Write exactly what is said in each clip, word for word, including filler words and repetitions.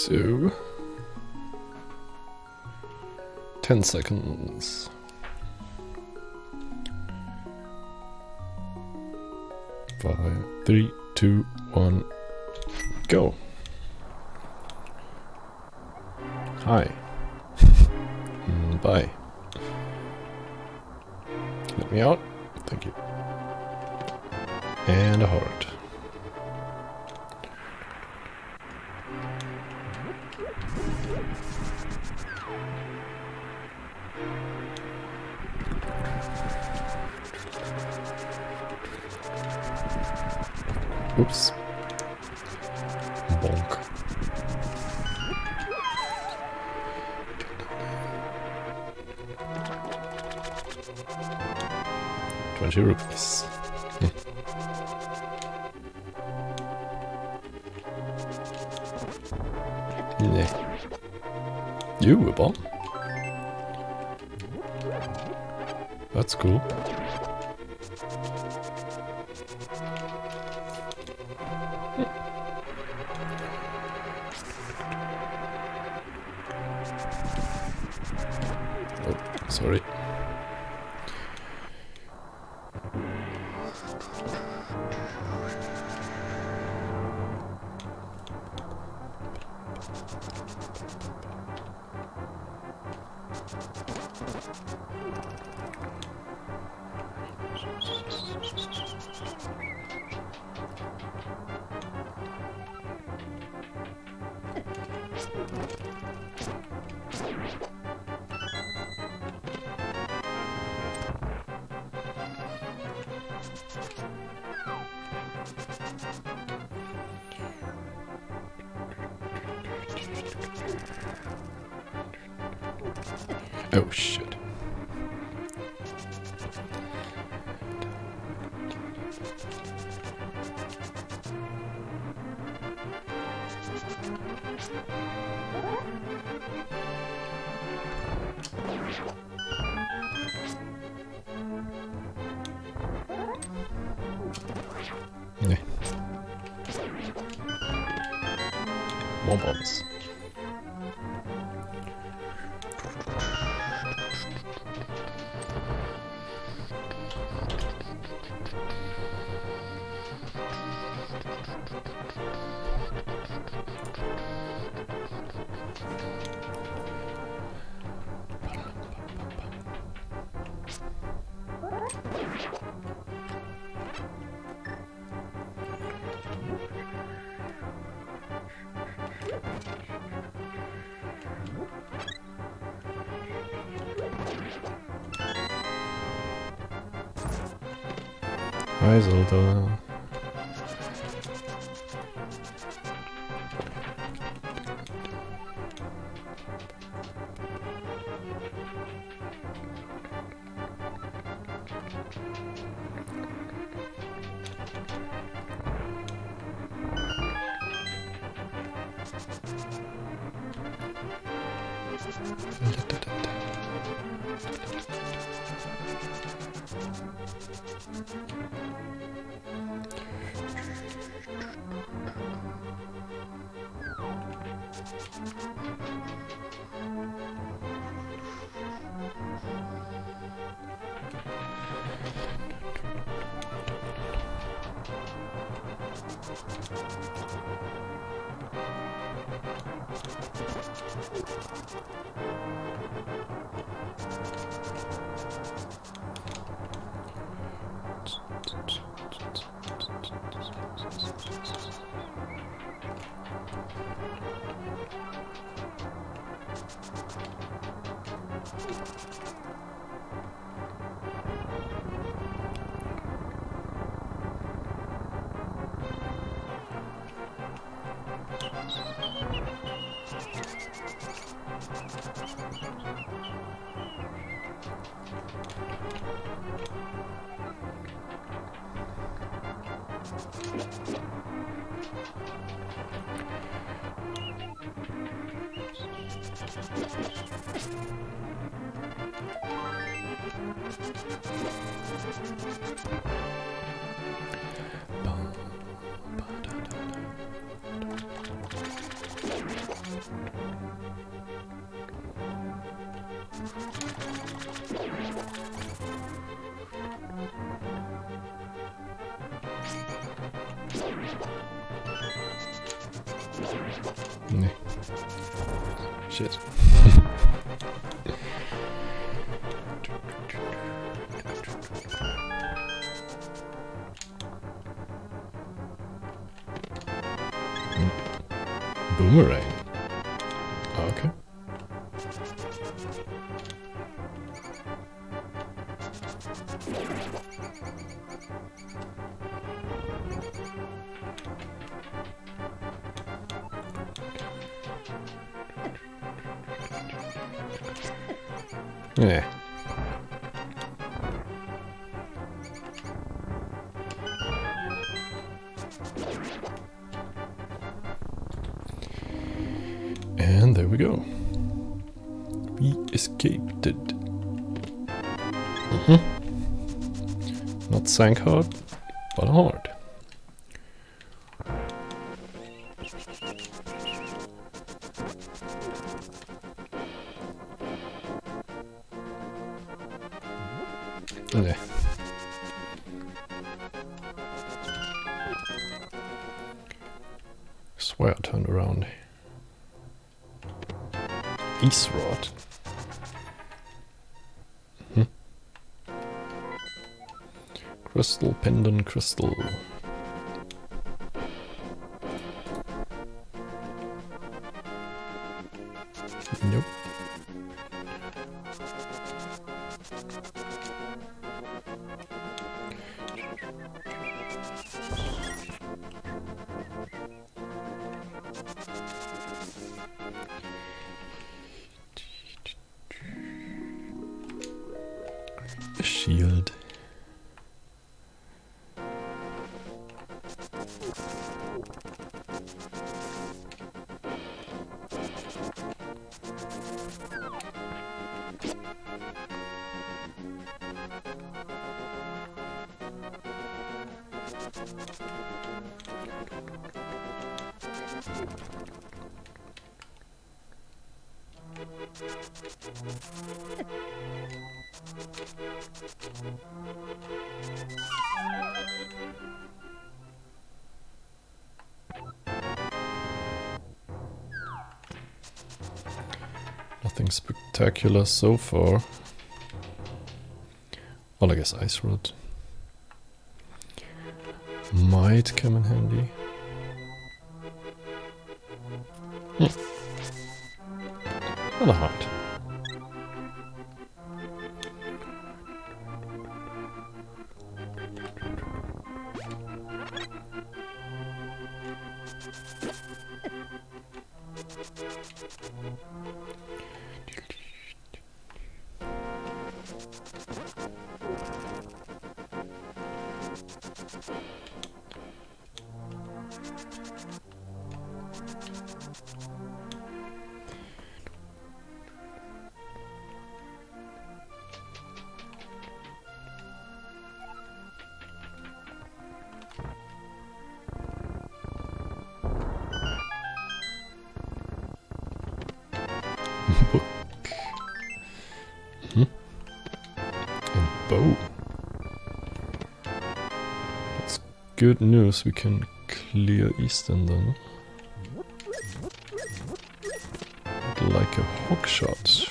So, ten seconds. Five, three, two, one, go. Hi. Mm, bye. Let me out. Thank you. And a heart. Oops. Bonk. Twenty rupees. Hm. Nee. You, a bomb? That's cool. Oh, sorry. Oh shit. Nee. More bombs. Hi Zelda. Nee. Shit. Boomerang. Okay. Yeah. And there we go. We escaped it. Mm-hmm. Not sank hard, but hard. Yeah. Swear I turned around. Ice rod. Hmm. Crystal pendant crystal. Nope. A shield. Nothing spectacular so far. Well, I guess Ice Rod might come in handy. Hmm. Not a heart. Book. Hmm. And bow. That's good news. We can clear Eastern then. Like a hook shot.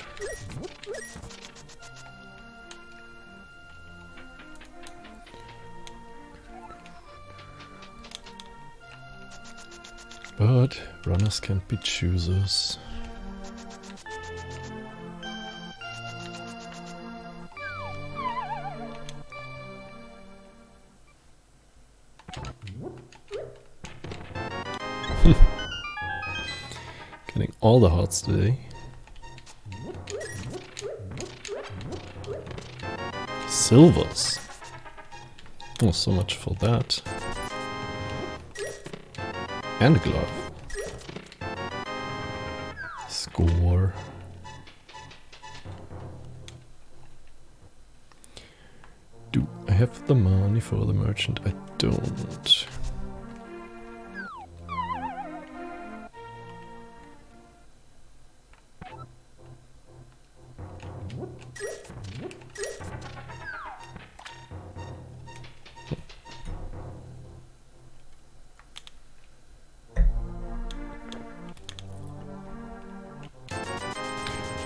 But runners can't be choosers. Getting all the hearts today. Silvers. Oh, so much for that. And a glove. Score. Do I have the money for the merchant? I don't.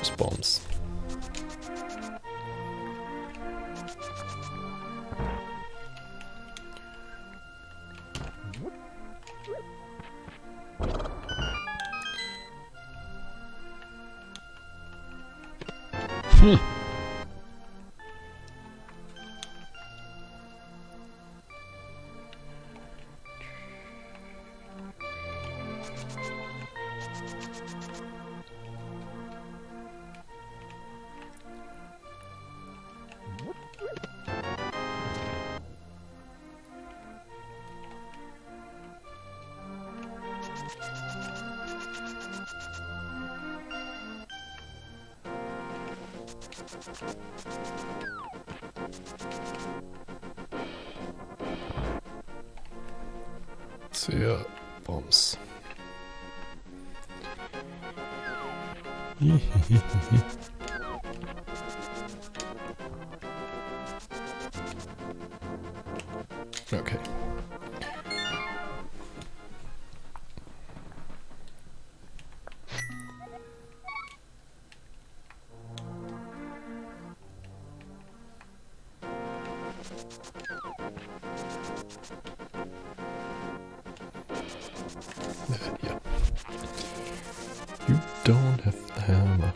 those bombs. Hmm. So yeah, bombs. Okay. Yeah. You don't have the hammer.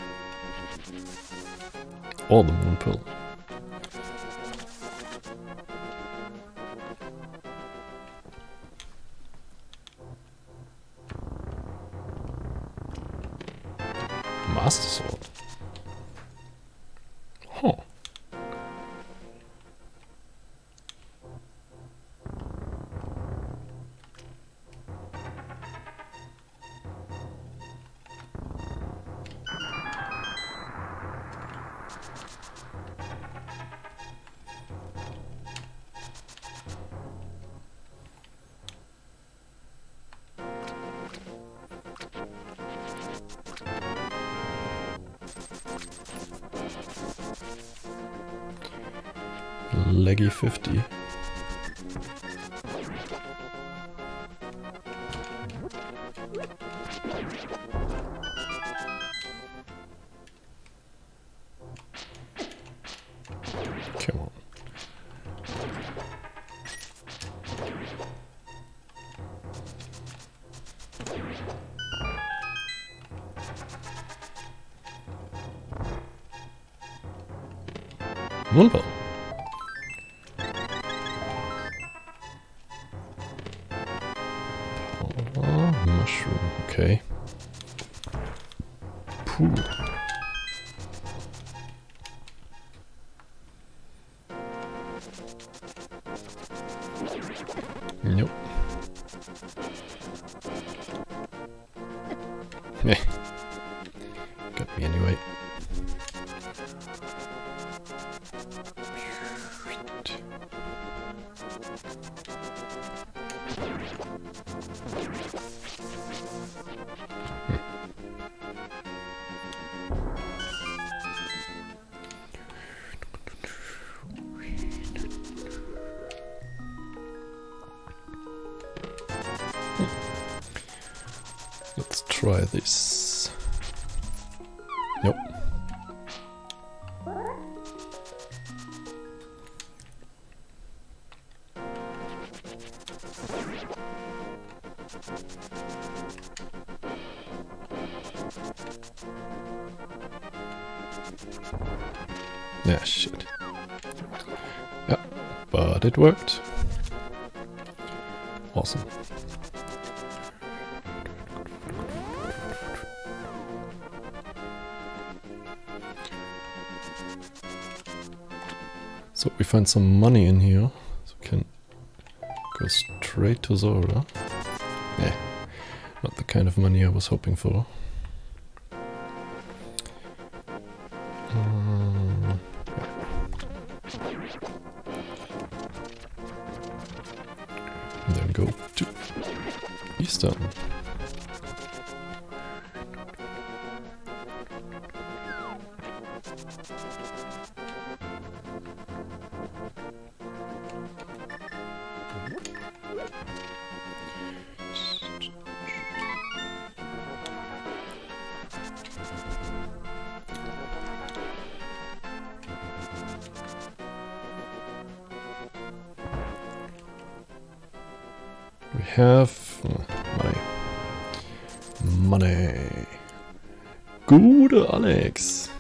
Or the moon pill. Master sword. Huh. Leggy fifty. Come on. Moonball. Oh, mushroom, okay. Pooh. Nope. Meh. Got me anyway. Let's try this. Nope. Yeah, shit. Yeah, but it worked. Awesome. So we find some money in here, so we can go straight to Zora. Eh, not the kind of money I was hoping for. Um, and then go to Eastern. We have uh, money. Money. Gute Alex.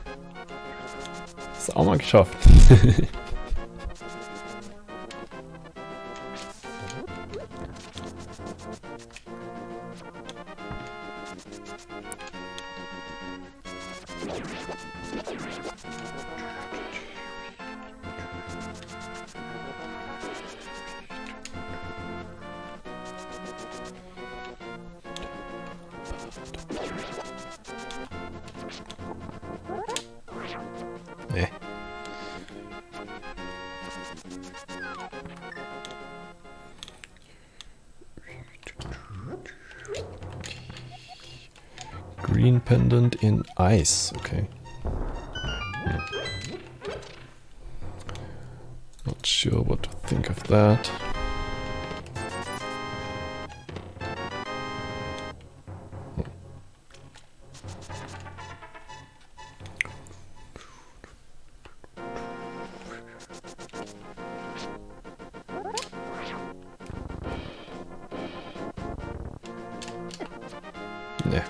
Ist auch mal geschafft. Nee. Green pendant in ice, okay. Hmm. Not sure what to think of that. Nee.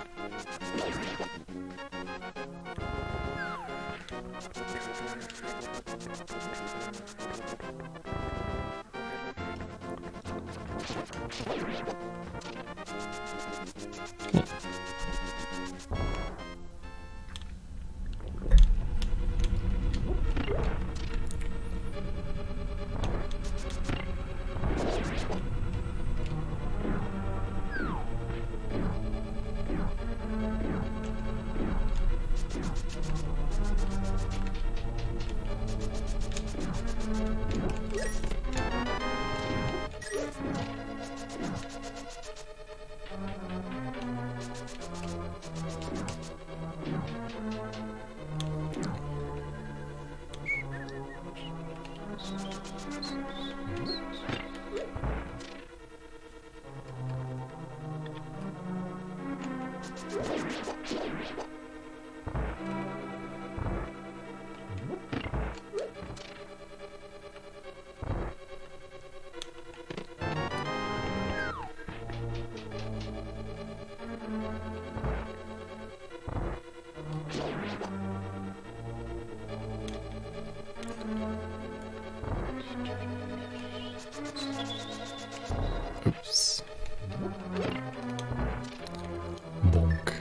Oops. Bonk.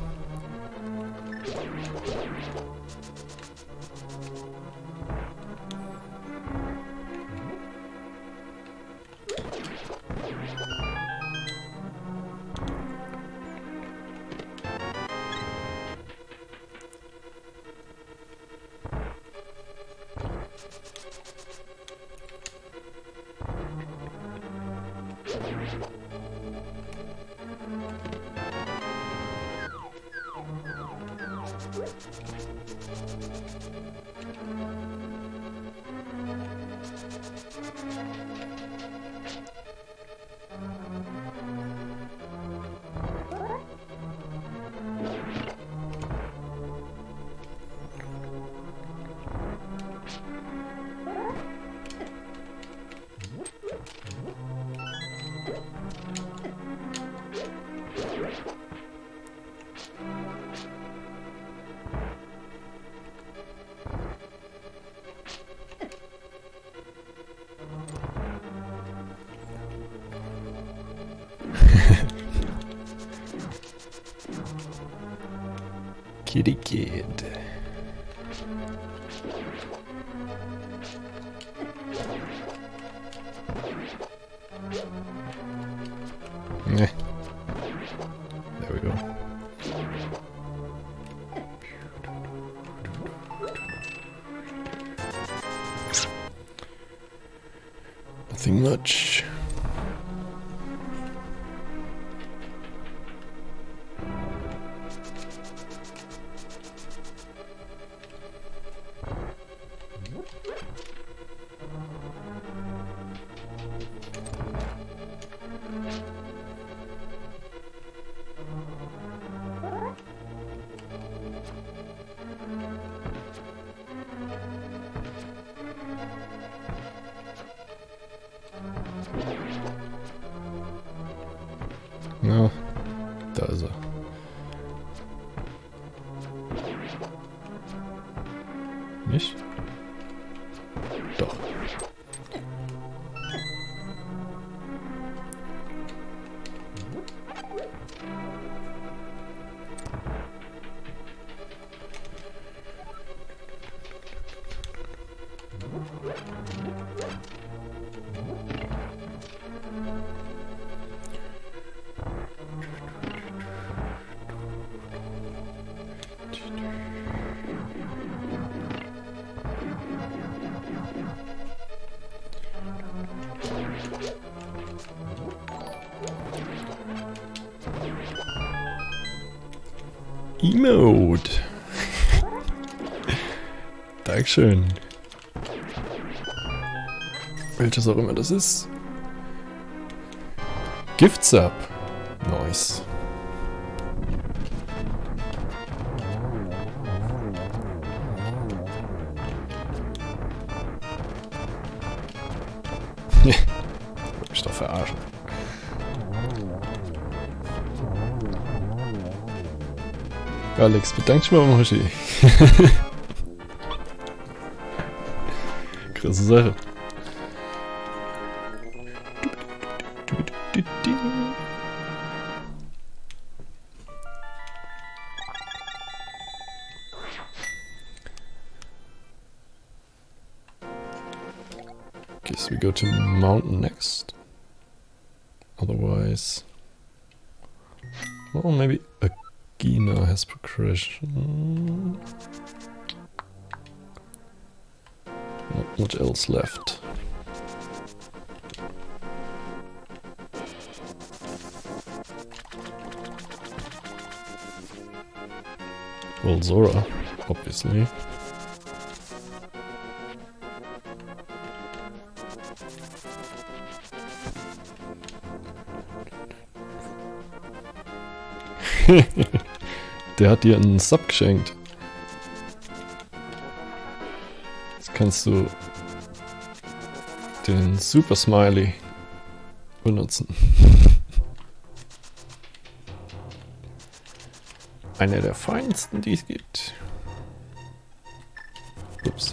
Kitty kid. Meh. There we go. Nothing much. No, da ist er. Nicht? Doch. Emote. Dankeschön. Welches auch immer das ist. Gifts up. Nice. Wollte mich doch verarschen. Alex, bedanke dich mal um Hoshi. Krasse Sache. Guess we go to mountain next. Otherwise, well, maybe Agina has progression. Not much else left. Well, Zora, obviously. Der hat dir einen Sub geschenkt. Jetzt kannst du den Super Smiley benutzen. Einer der feinsten, die es gibt. Ups.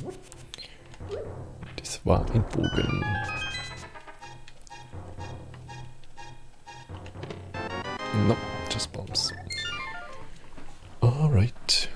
Das war ein Bogen. No, just bombs. All right.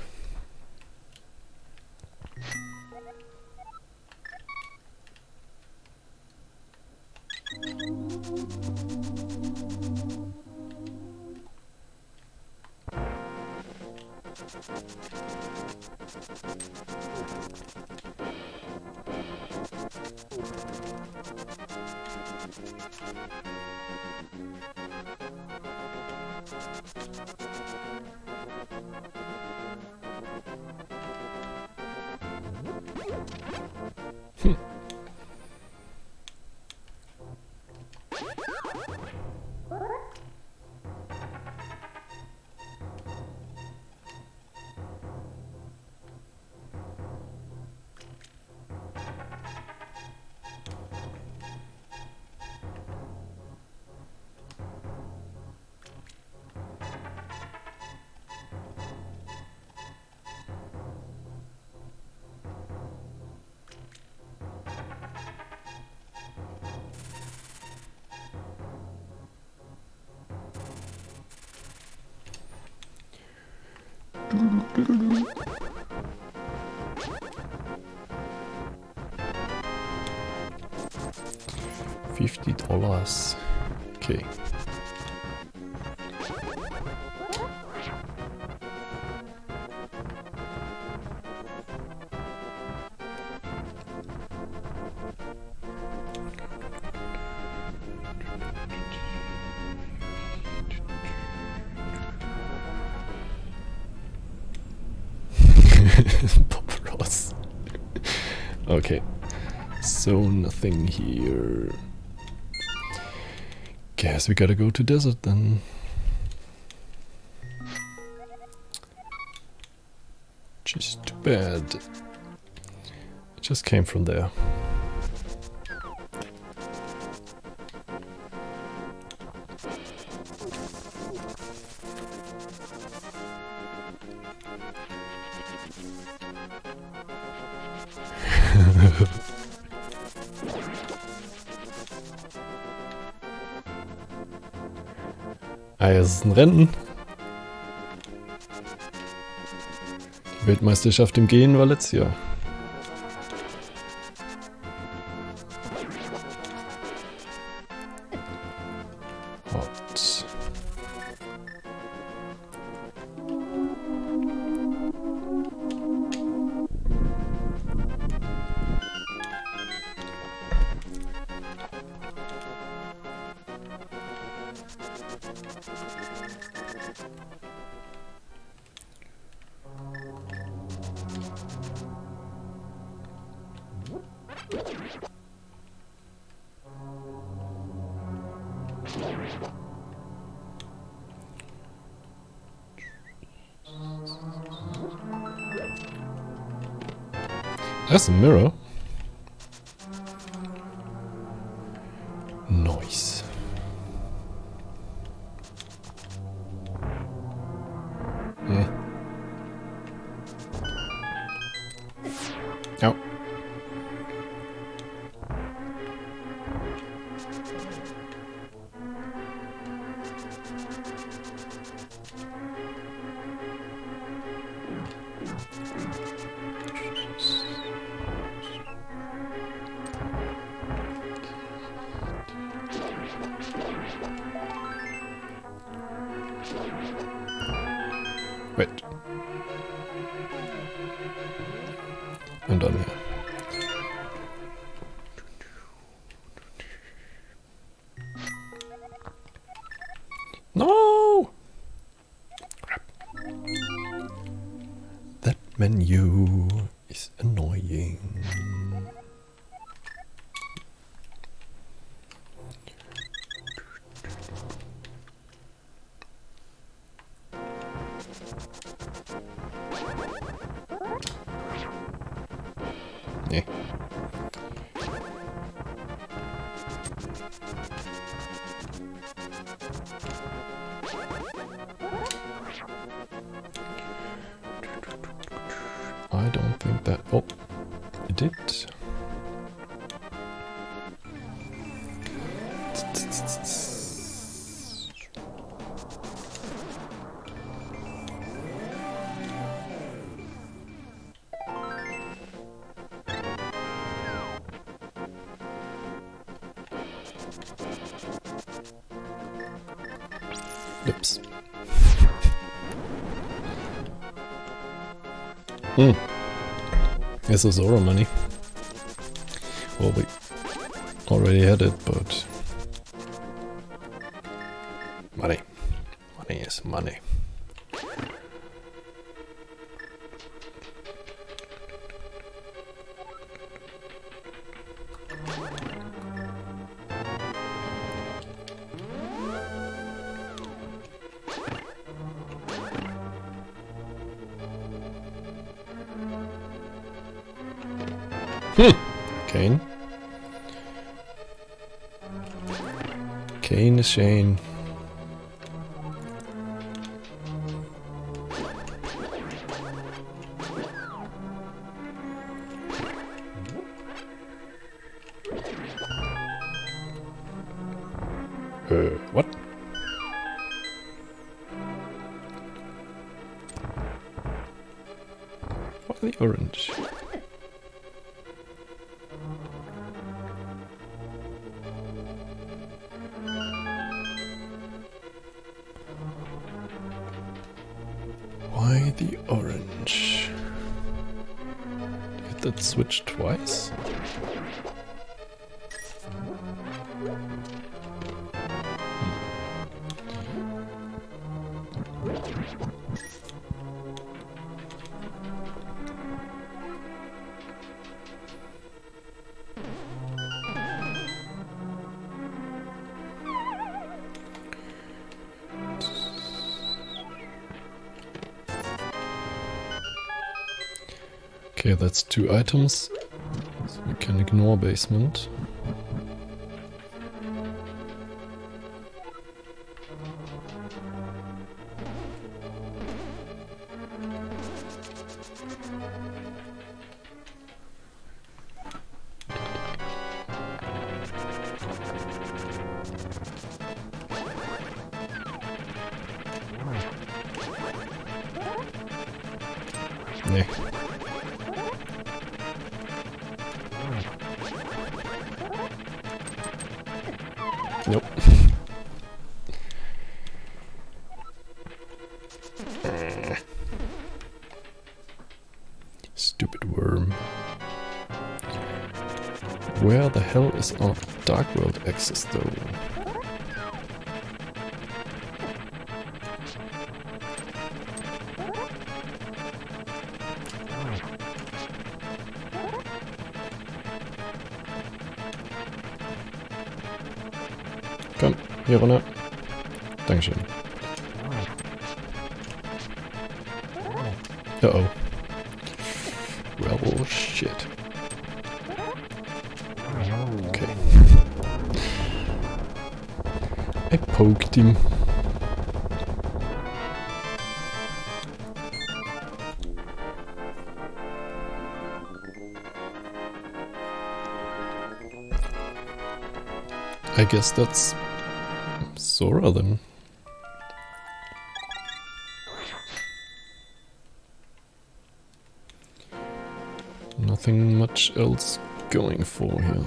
Hm. Fifty dollars. Okay. Pop Ross. Okay. So nothing here. Guess we gotta go to desert then. Just too bad. I just came from there. Ah, es ist ein Rennen. Die Weltmeisterschaft im Gehen war letztes Jahr. Hot. That's a mirror. Nice. Hmm. Oh. Wait. Und dann hier. No! Crap. That menu is annoying. Nee. I don't think that... Oh, it did. Lips. Hmm. This is Zora money. Well, we already had it, but... Money. Money is money. Hmm. Kane. Kane is Shane. Uh, what? Why the orange? Why the orange? Did that switch twice? Okay, that's two items, so we can ignore basement. Nah. Nope. Stupid worm. Where the hell is our Dark World access though? Komm, hier runter. Dankeschön. Uh-oh. Well, shit. Okay. I poked him. I guess that's Zora then. Nothing much else going for here.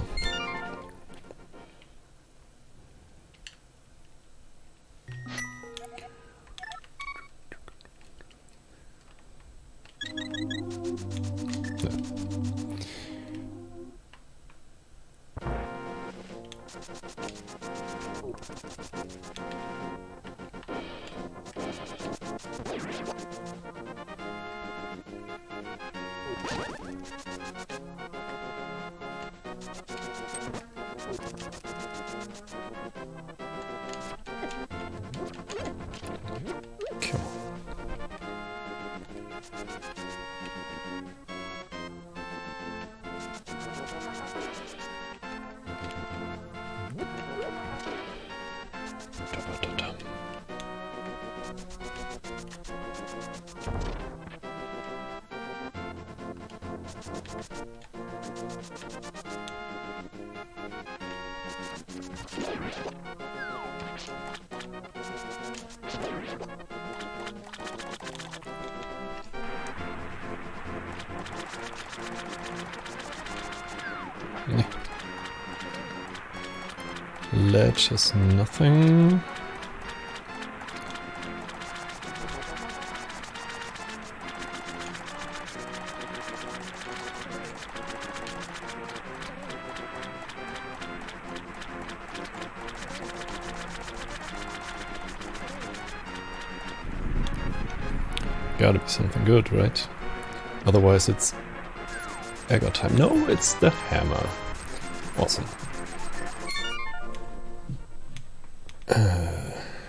Ledge has nothing. Gotta be something good, right? Otherwise it's Egger time. No, it's the hammer. Awesome. Uh,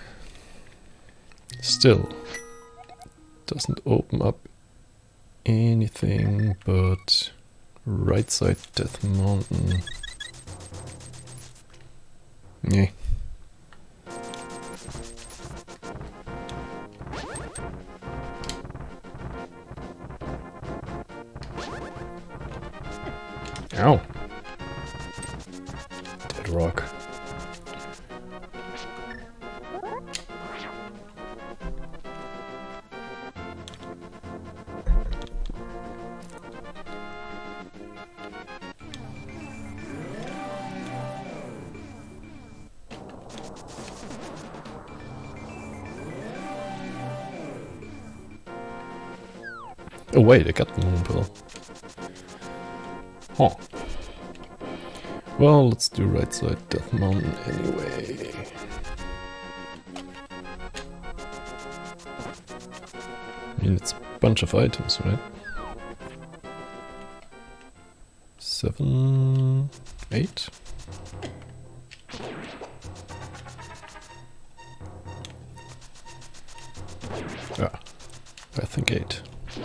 still doesn't open up anything but right side Death Mountain. Yeah. Ow. Dead rock. Oh wait, I got the moon pill. Huh. Well, let's do right side Death Mountain anyway. I mean, it's a bunch of items, right? Seven... eight? Yeah, I think eight.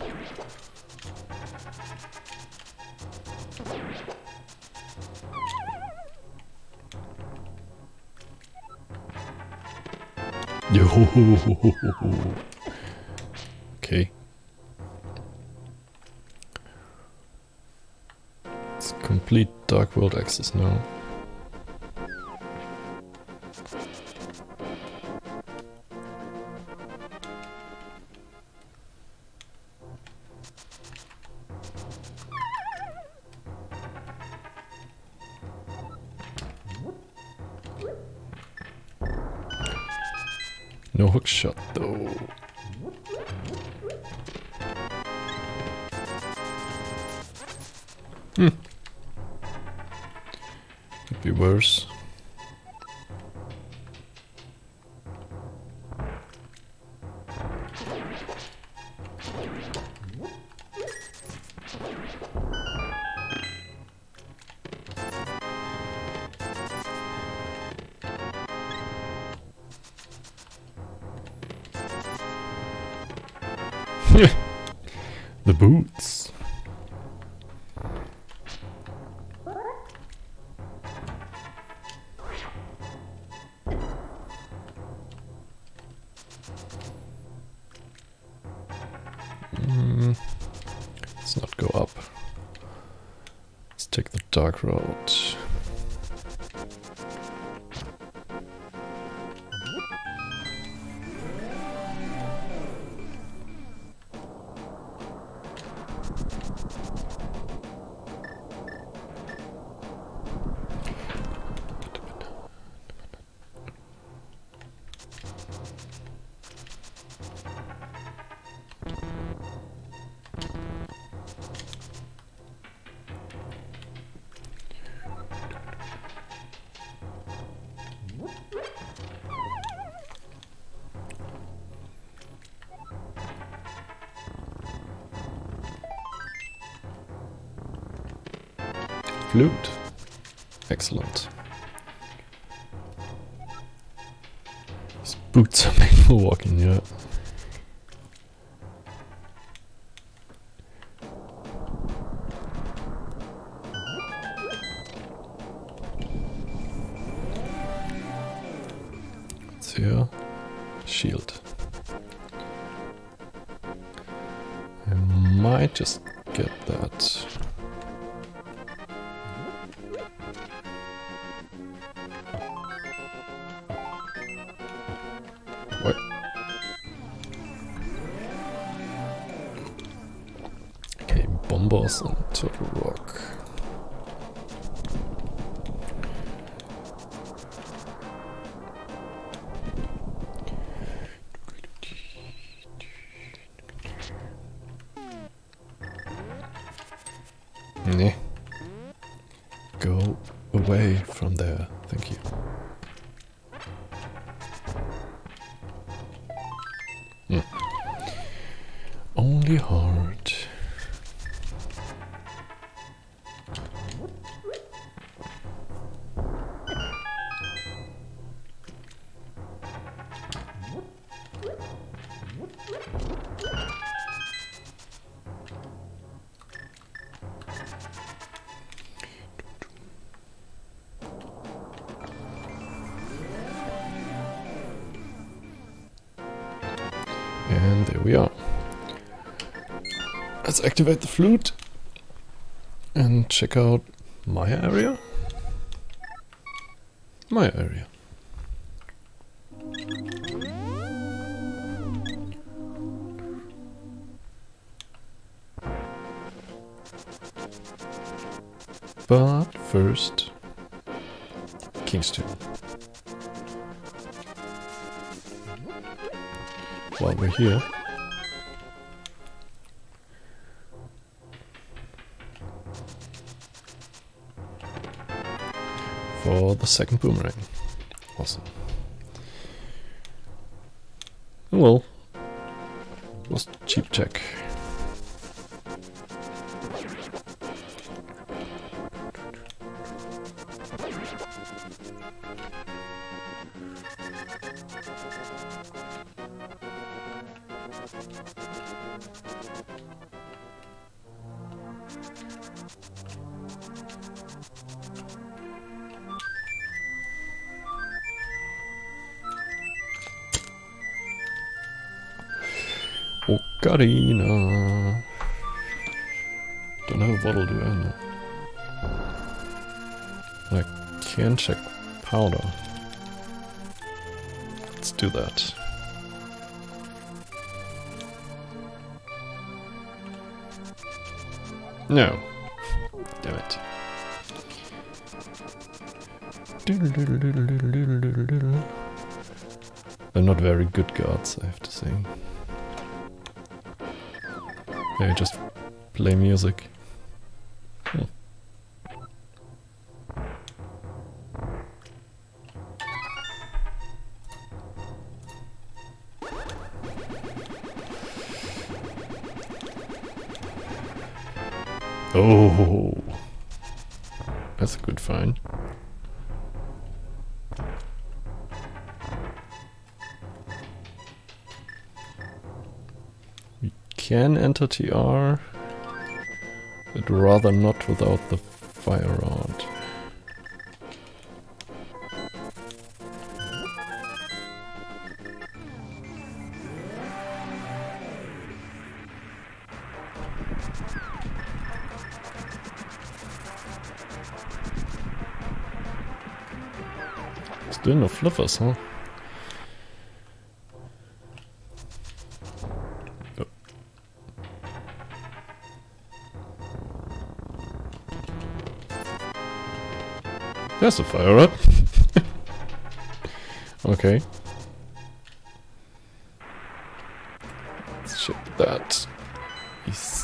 Yo. Okay. It's complete Dark World access now. No hook shot though. Hmm. Could be worse. The boots. Mm, let's not go up. Let's take the dark route. Flute. Excellent. These boots are made for walking, yeah. What's here? Shield. I might just get that. What? Okay, bombers on Turtle Rock. Nah. Go away from there, thank you. Hmm. Only hard. And there we are. Let's activate the flute and check out my area. My area. But first, Kingston. While we're here, for the second boomerang. Awesome. Well, was cheap check. Ocarina. Don't know what'll do I I can check powder. Let's do that. No. Damn it. They're not very good guards, I have to say. They just play music. Hmm. Oh, that's a good find. We can enter T R, but rather not without the fire rod. Still no flippers, huh? Oh. There's a fire up. Okay. Let's check that. East.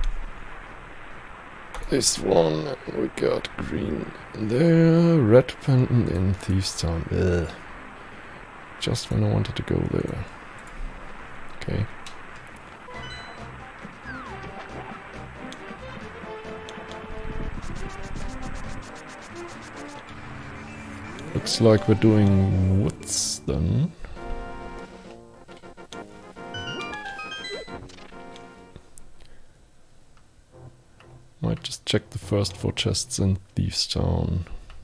This one, and we got green there, red pendant in Thieves Town. Ugh. Just when I wanted to go there. Okay. Looks like we're doing woods then. Might just check the first four chests in Thieves Town.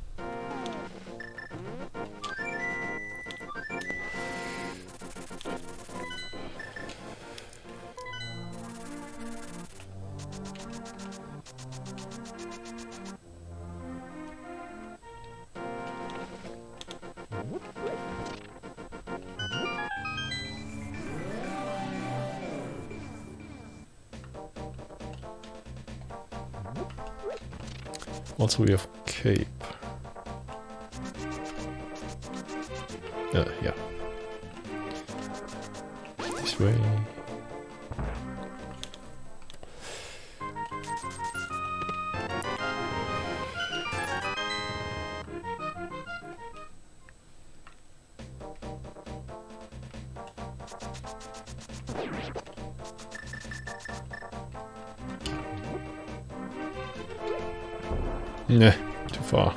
Also we have cape. Uh, yeah. This way. Nah, too far.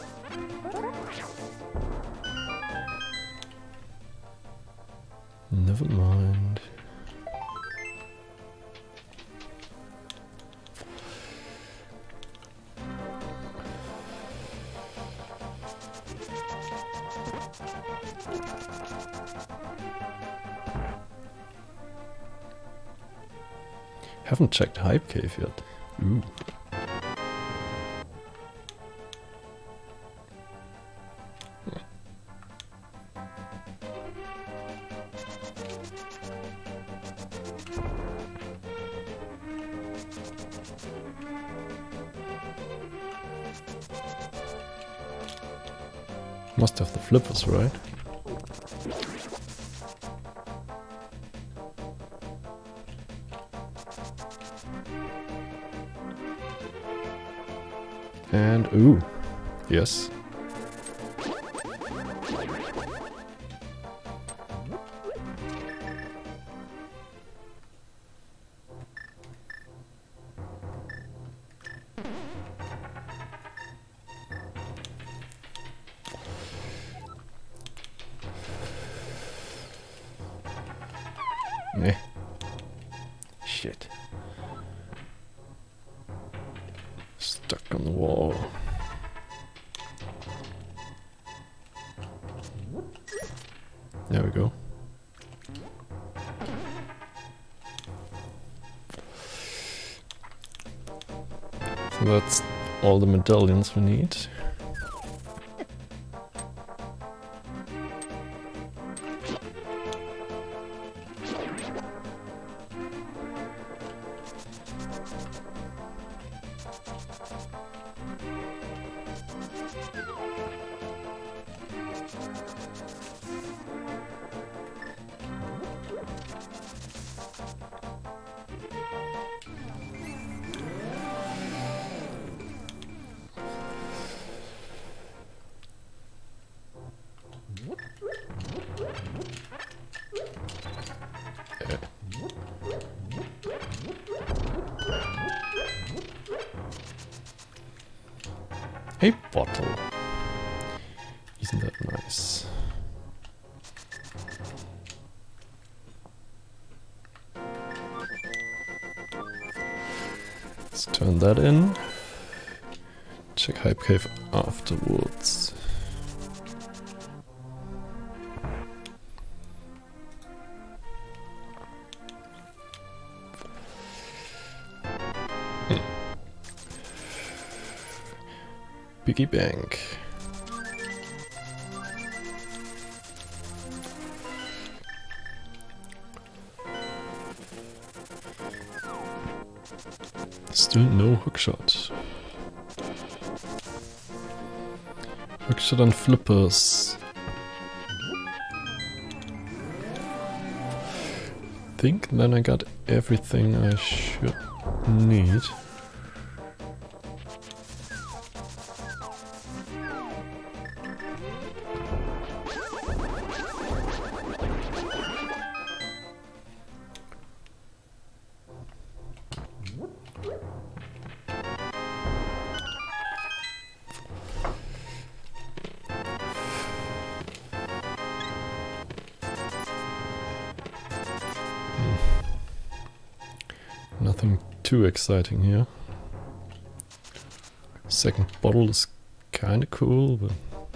Never mind. Haven't checked Hype Cave yet. Ooh. Must have the flippers, right? And ooh, yes. Meh. Shit. Stuck on the wall. There we go. So that's all the medallions we need. A bottle. Isn't that nice? Let's turn that in. Check Hype Cave afterwards. Hmm. Piggy bank. Still no hookshot. Hookshot and flippers. Think then I got everything I should need. Nothing too exciting here. Second bottle is kinda cool, but...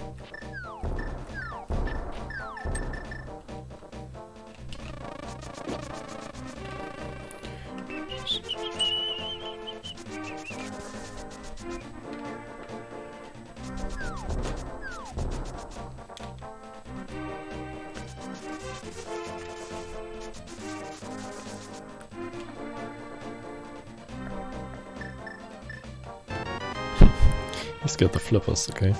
He's got the flippers, okay.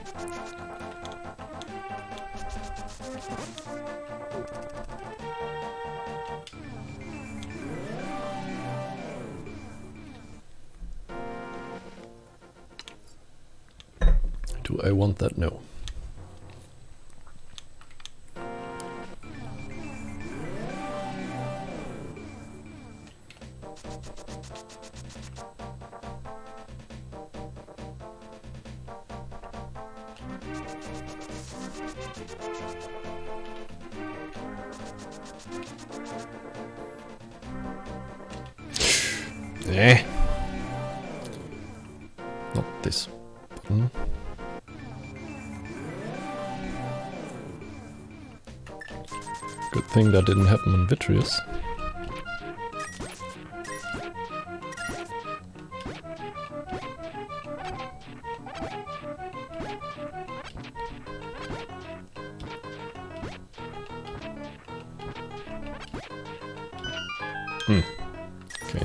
Do I want that? No. Eh. Not this button. Good thing that didn't happen in Vitreous. Hmm. Okay.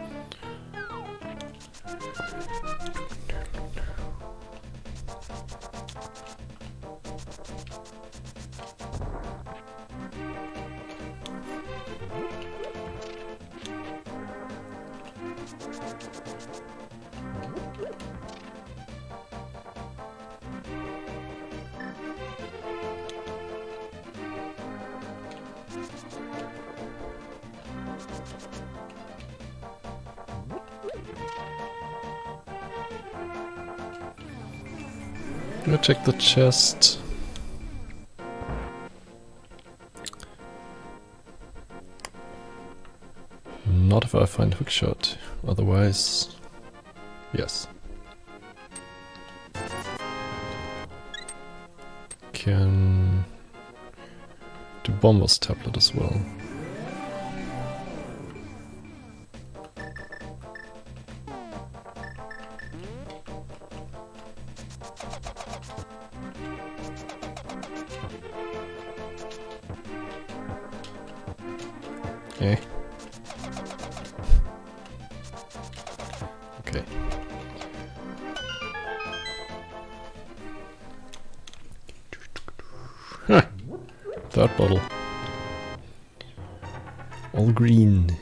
Gonna check the chest. Not if I find hookshot. Otherwise, yes. Can do Bomber's tablet as well. Eh. Okay. Huh. Third bottle. All green.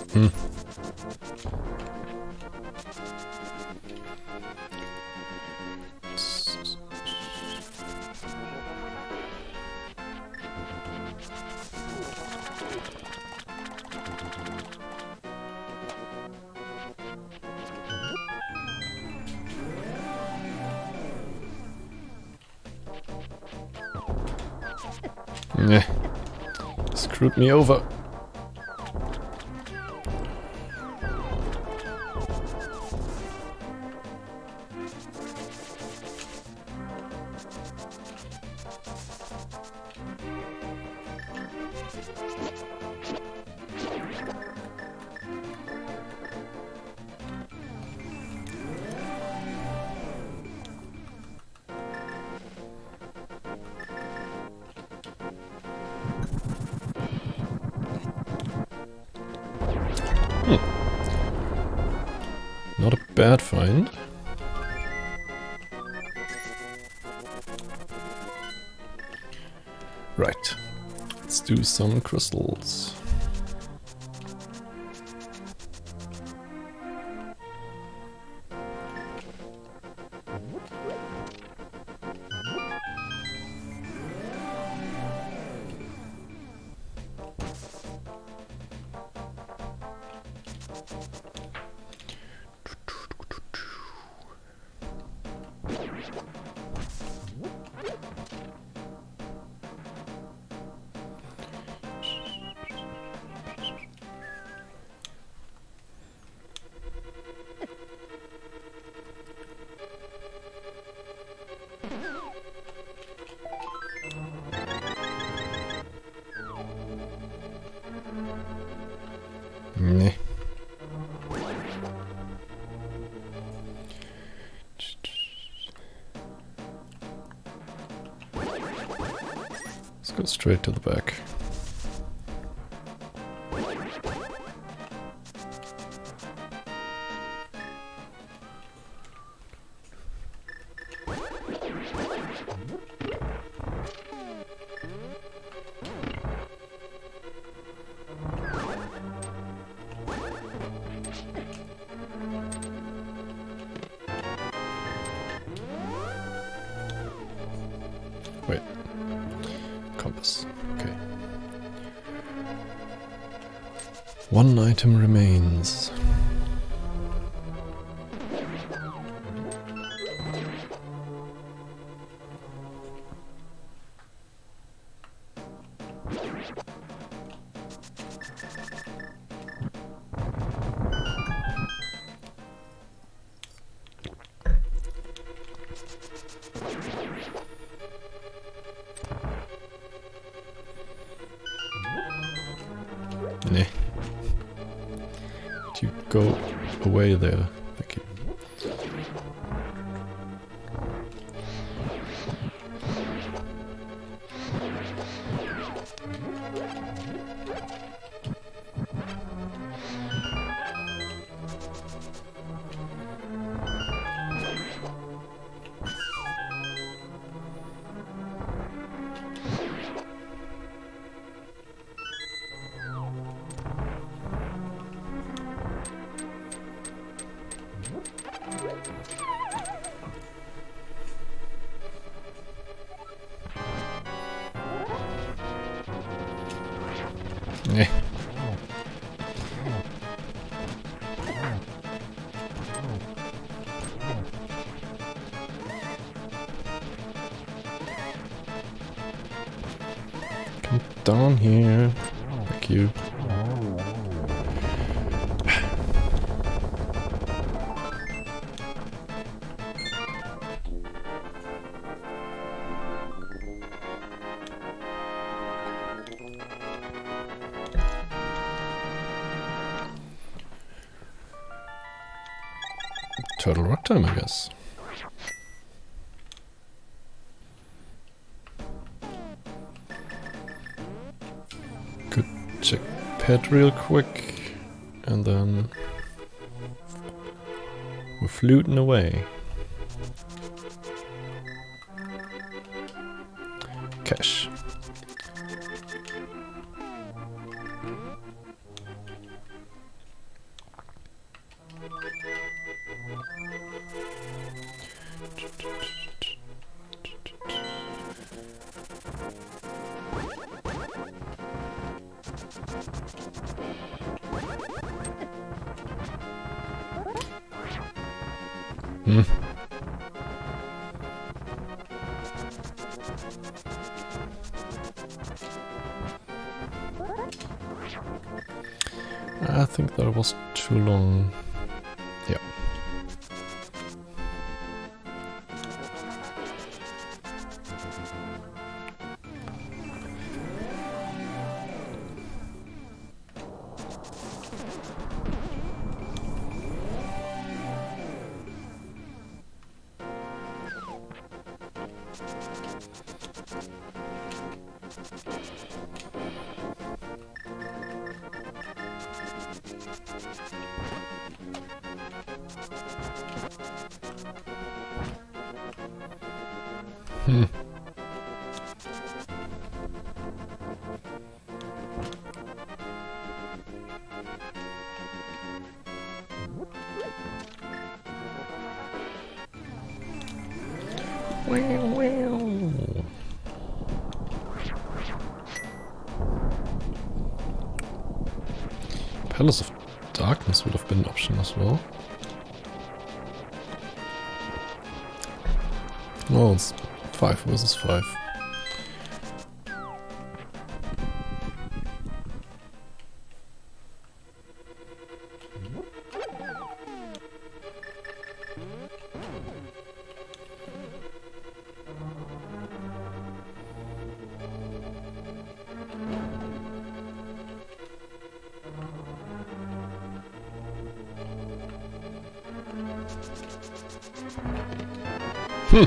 Hmm. Nah. Screwed me over. Not a bad find. Right. Let's do some crystals. Meh. Let's go straight to the back. Wait. Compass. Okay. One item remains. Nah. You go away there. Thank you. Yeah. Come down here. Thank you. Turtle Rock time, I guess. Could check pet real quick, and then we're fluting away. Cash. Hmm. I think that was too long. Yeah. Hmm. Wow, wow. Palace of Darkness would have been an option as well. Oh, it's five versus five. Hmm.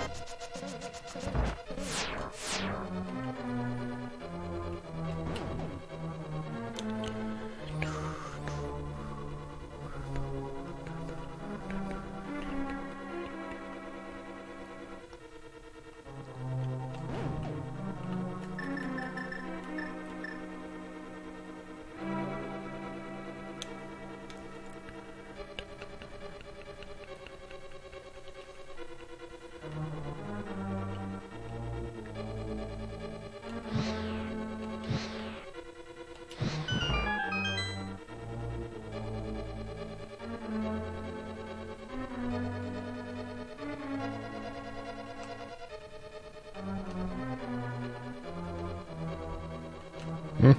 Hmm.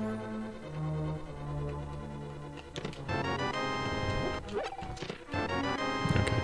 Okay.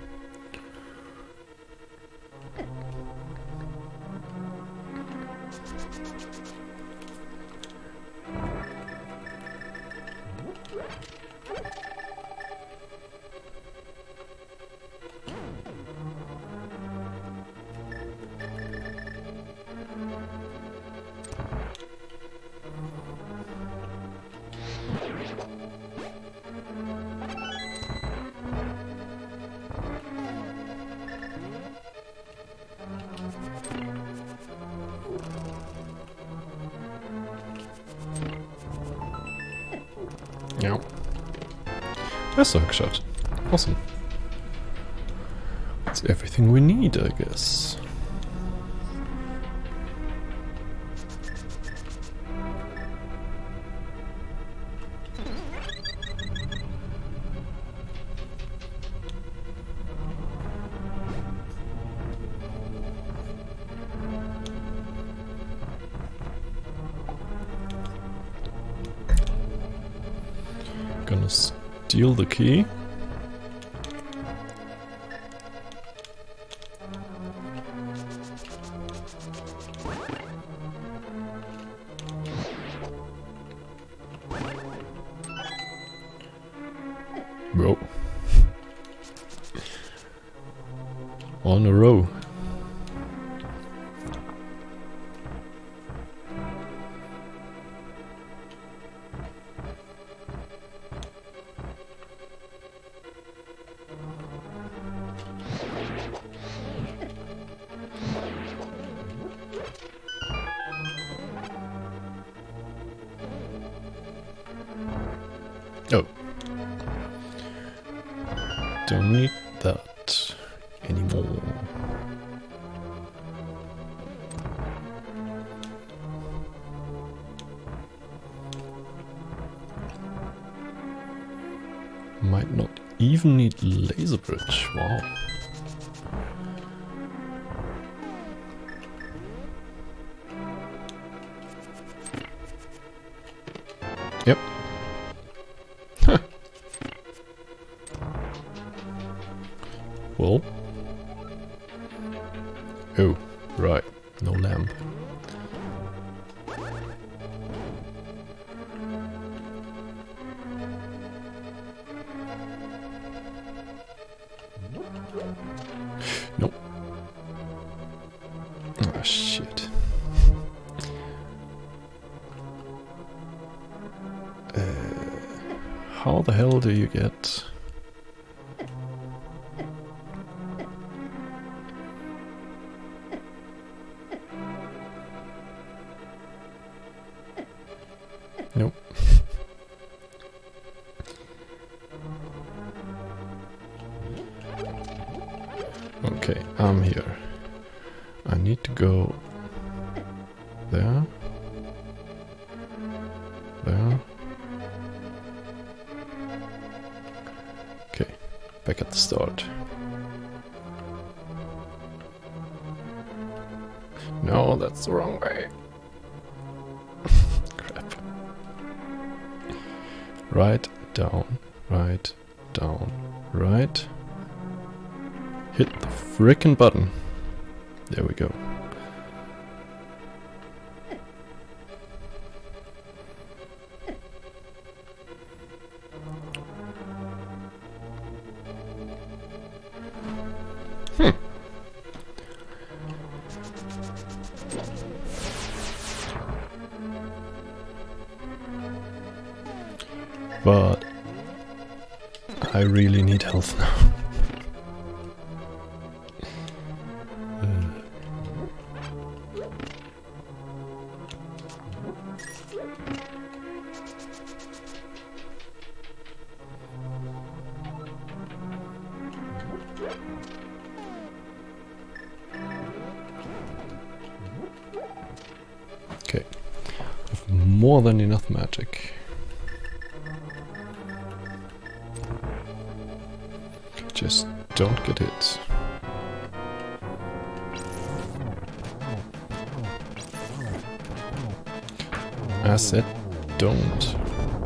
Yeah. That's a hook shot. Awesome. That's everything we need, I guess. Gonna steal the key. Bro. On a row. Oh. Don't need that anymore. Might not even need laser bridge. Wow. Yep. Huh. Well. Oh, right. No lamp. Nope. Ah, shit. Uh, how the hell do you get... Nope. Okay, I'm here. I need to go there, there. Okay, back at the start. No, that's the wrong way. Crap. Right, down, right, down, right. Hit the frickin' button. There we go. Hmm. But I really need health now. Okay, I have more than enough magic. Just don't get hit. I said don't.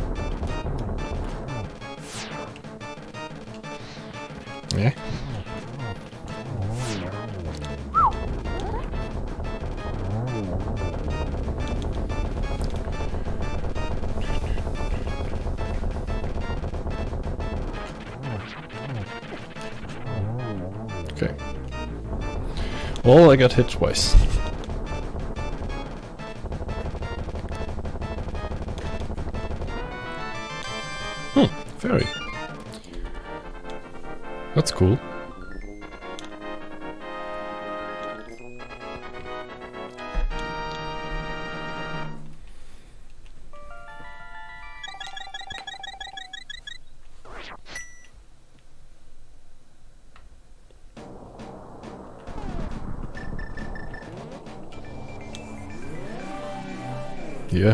Yeah. Okay. Well, I got hit twice. Hmm, fairy. That's cool. Ja.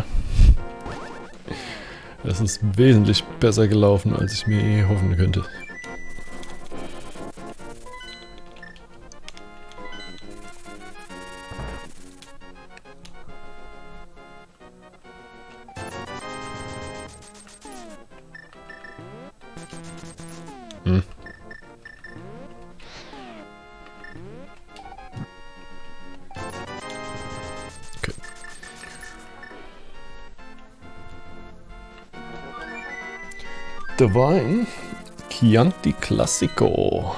Das ist wesentlich besser gelaufen, als ich mir eh hoffen könnte. Hm. Okay. Divine Chianti Classico.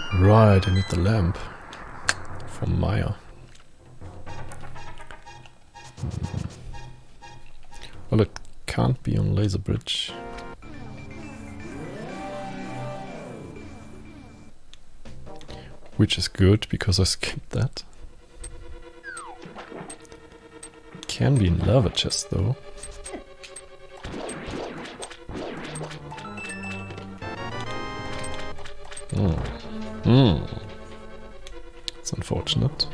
Right, I need the lamp from Maya. Hmm. Well, it can't be on Laser Bridge. Which is good, because I skipped that. Can be in lava chest though. Hmm. Hmm. It's unfortunate.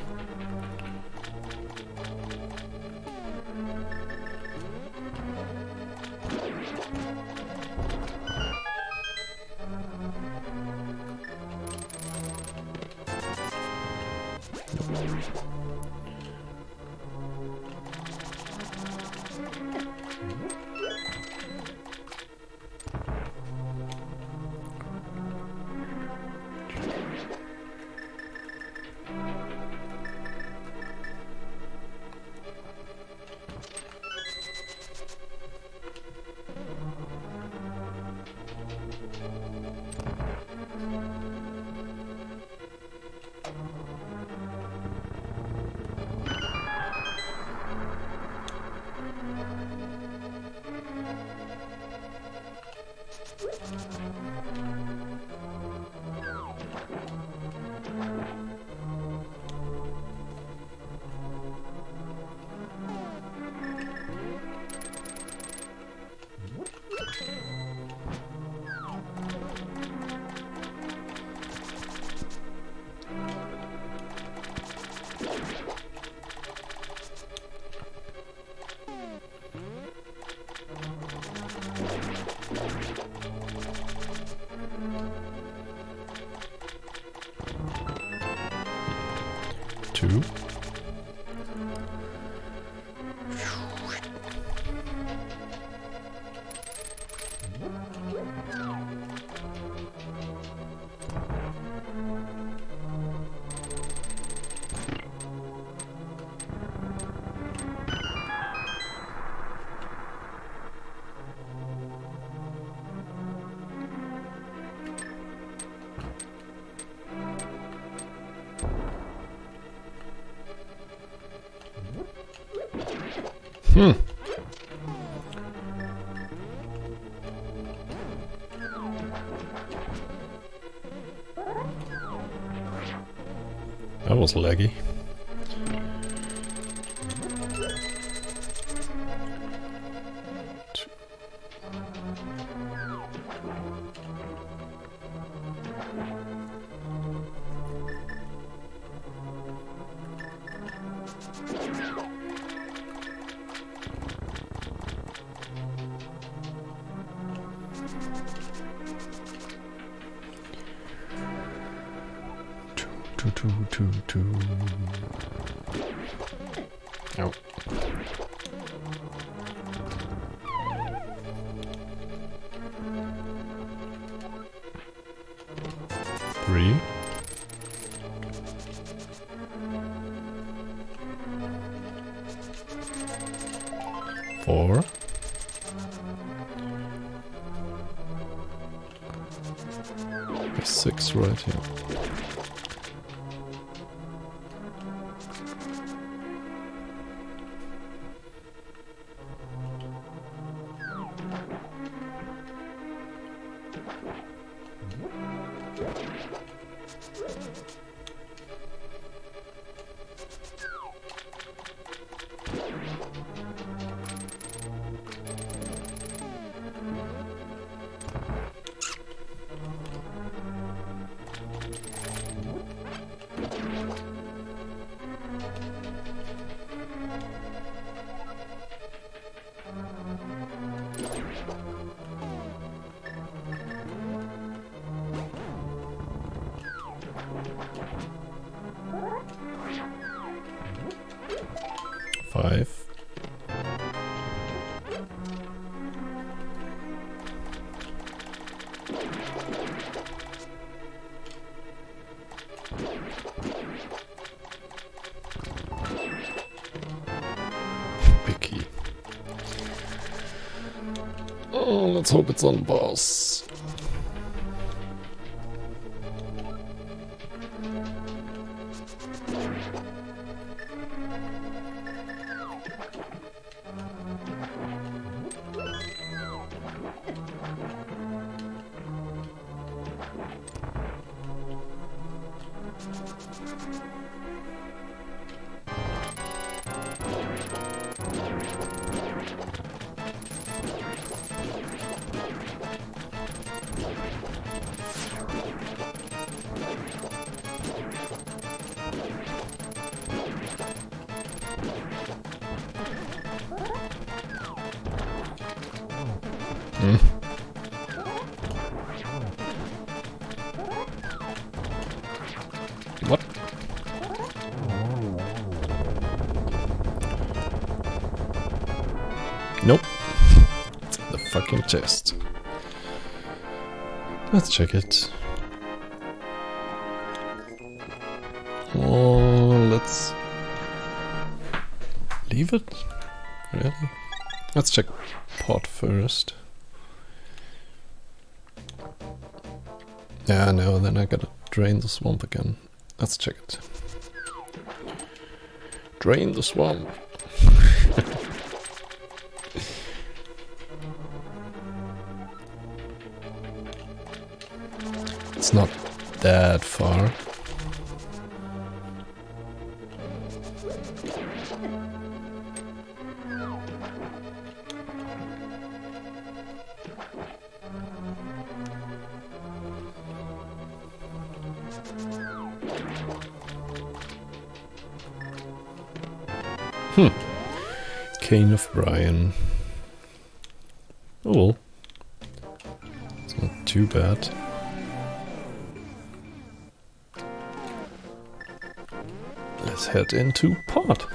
Two. Hmm. That was laggy. Two, two, two, two. Oh. Three. Four. Six right here. Five. Picky. Oh, let's hope it's on boss. Hmm. What? Nope. It's in the fucking chest. Let's check it. Oh, let's leave it? Really? Let's check pot first. Yeah, no, then I gotta drain the swamp again. Let's check it. Drain the swamp. It's not that far. Hmm. Cane of Brian. Oh well. It's not too bad. Let's head into pot.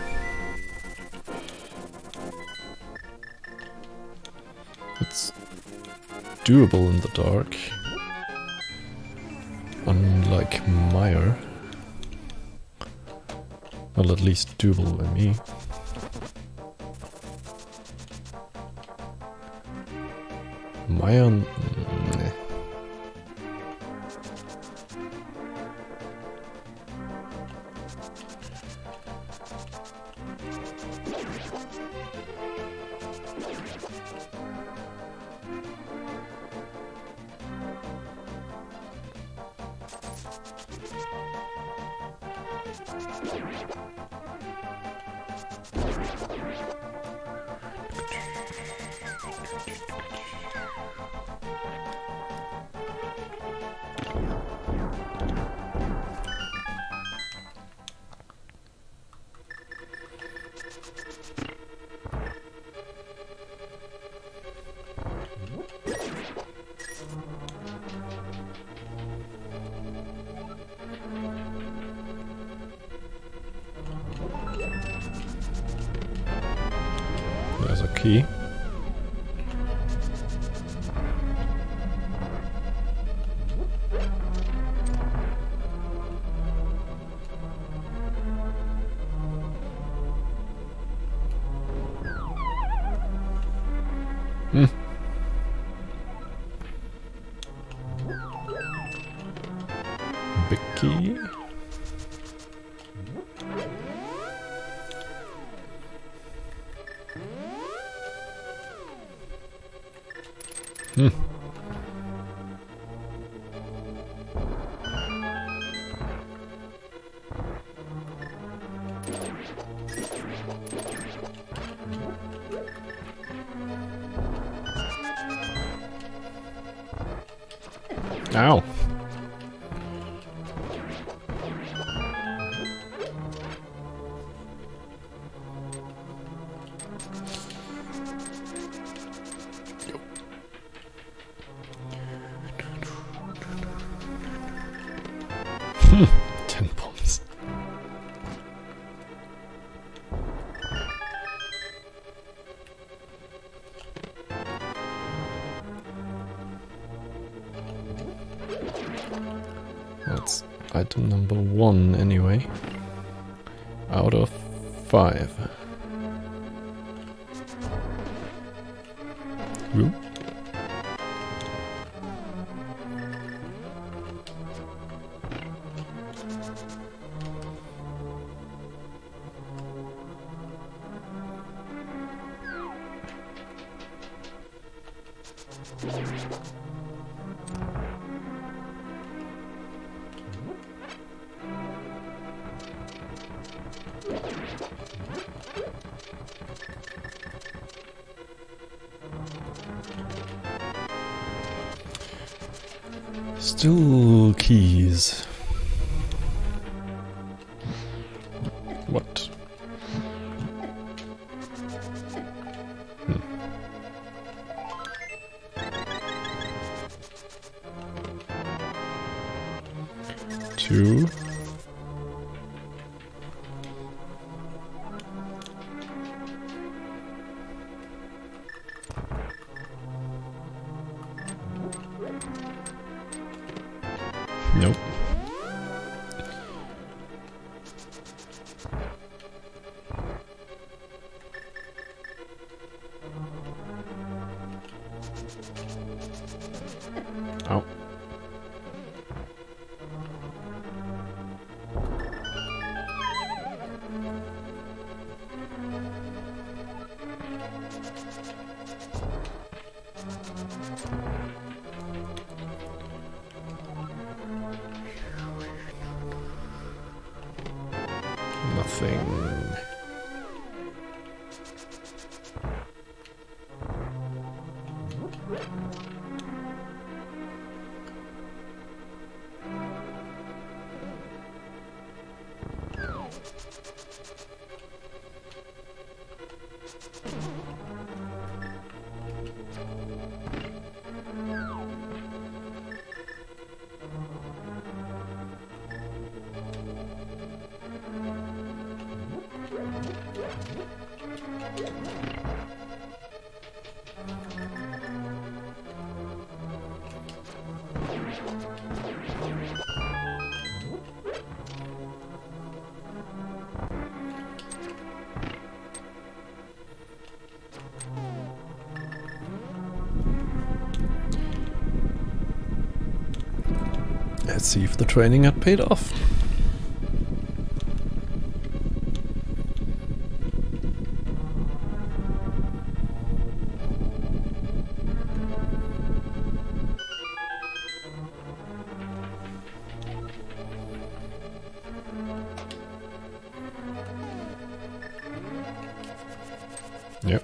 It's doable in the dark. Unlike Mire. Well, at least doable by me. Mire... Nah. There's a key. Hmm. Big key. Hmm. Ow. Ten bombs. That's item number one anyway. Out of five. Ooh. Still keys. What? Hmm. Two. Nope. Ow. Nothing. Let's see if the training had paid off. Yep.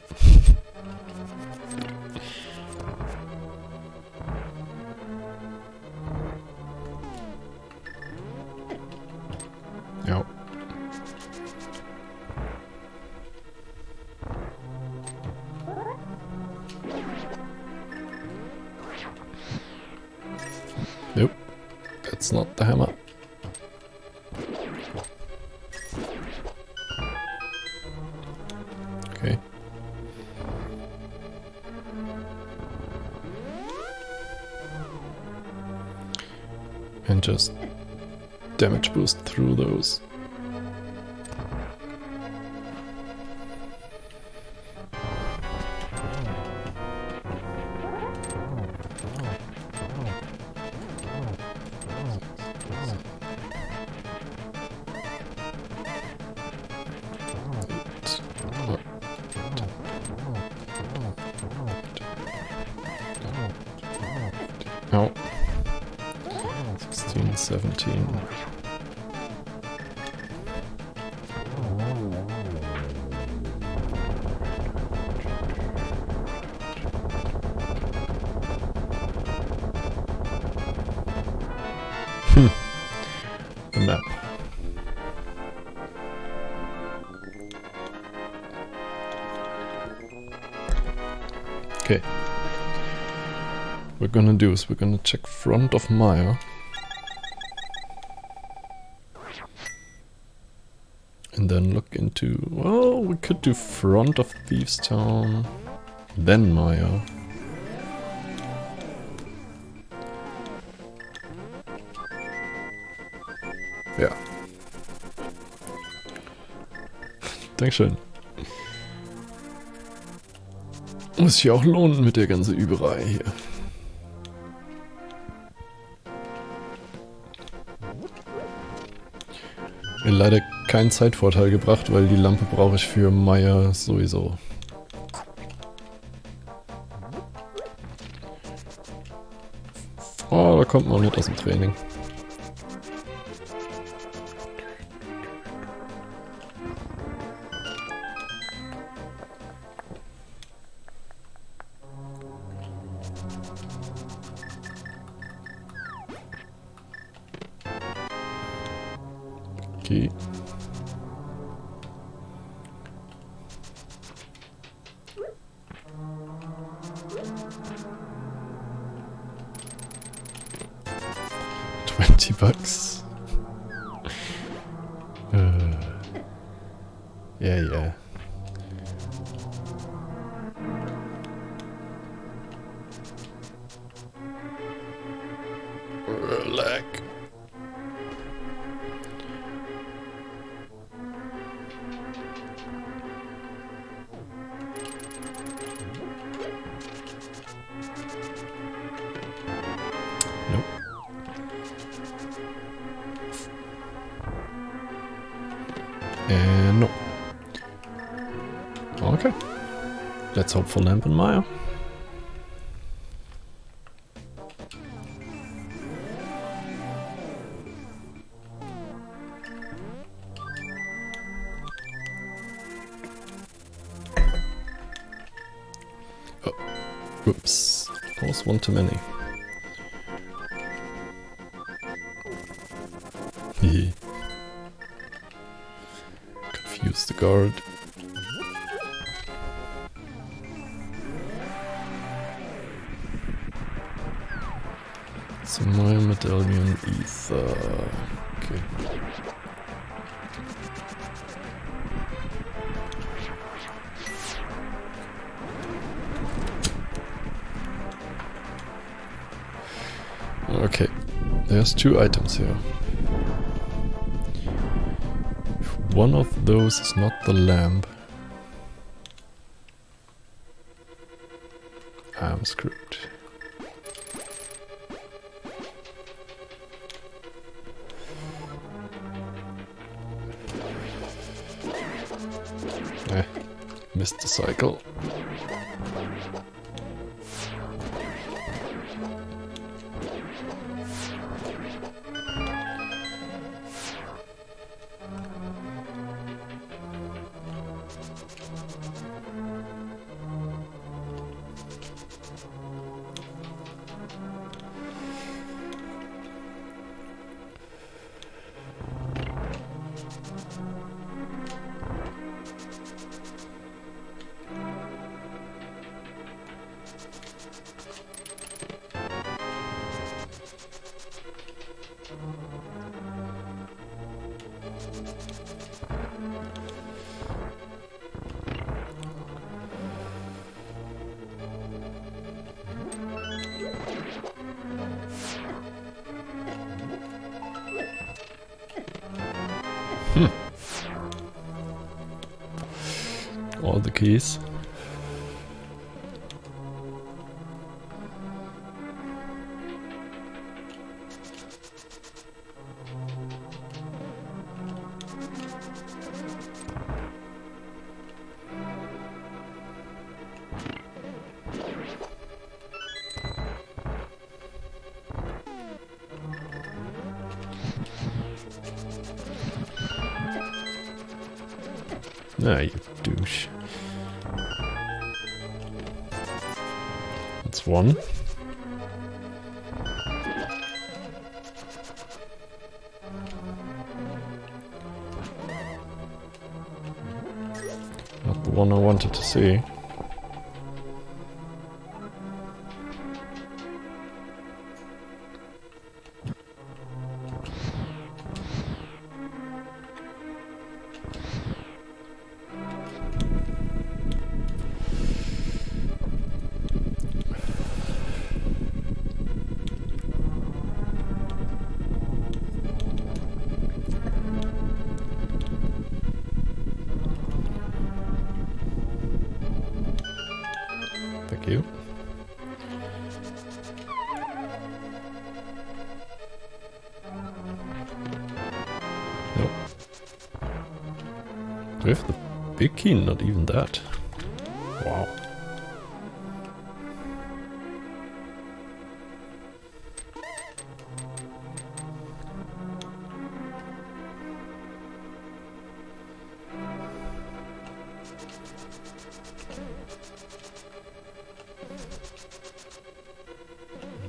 Yep. Nope. That's not the hammer. Okay. And just damage boost through those. Oh. sixteen, seventeen. Hmm. The map. Okay. What we're gonna do is we're gonna check front of Maya. And then look into, well, we could do front of Thieves Town, then Maya. Ja. Dankeschön. Muss sich auch lohnen mit der ganzen Überei hier. Mir leider keinen Zeitvorteil gebracht, weil die Lampe brauche ich für Maya sowieso. Oh, da kommt man nicht aus dem Training. Key. Twenty bucks. uh, yeah, yeah. Lag. Nope. And no. Okay. Let's hope for Lamp and Maya. Oh, whoops. That was one too many. Hehe. Confuse the guard. So my medallion ether. Okay. Okay, there's two items here. If one of those is not the lamp, I'm screwed. Eh, missed the cycle. Hmm. All the keys. Ah, you douche. That's one. Not the one I wanted to see. Thank you. Nope. Do we have the big key? Not even that. Wow.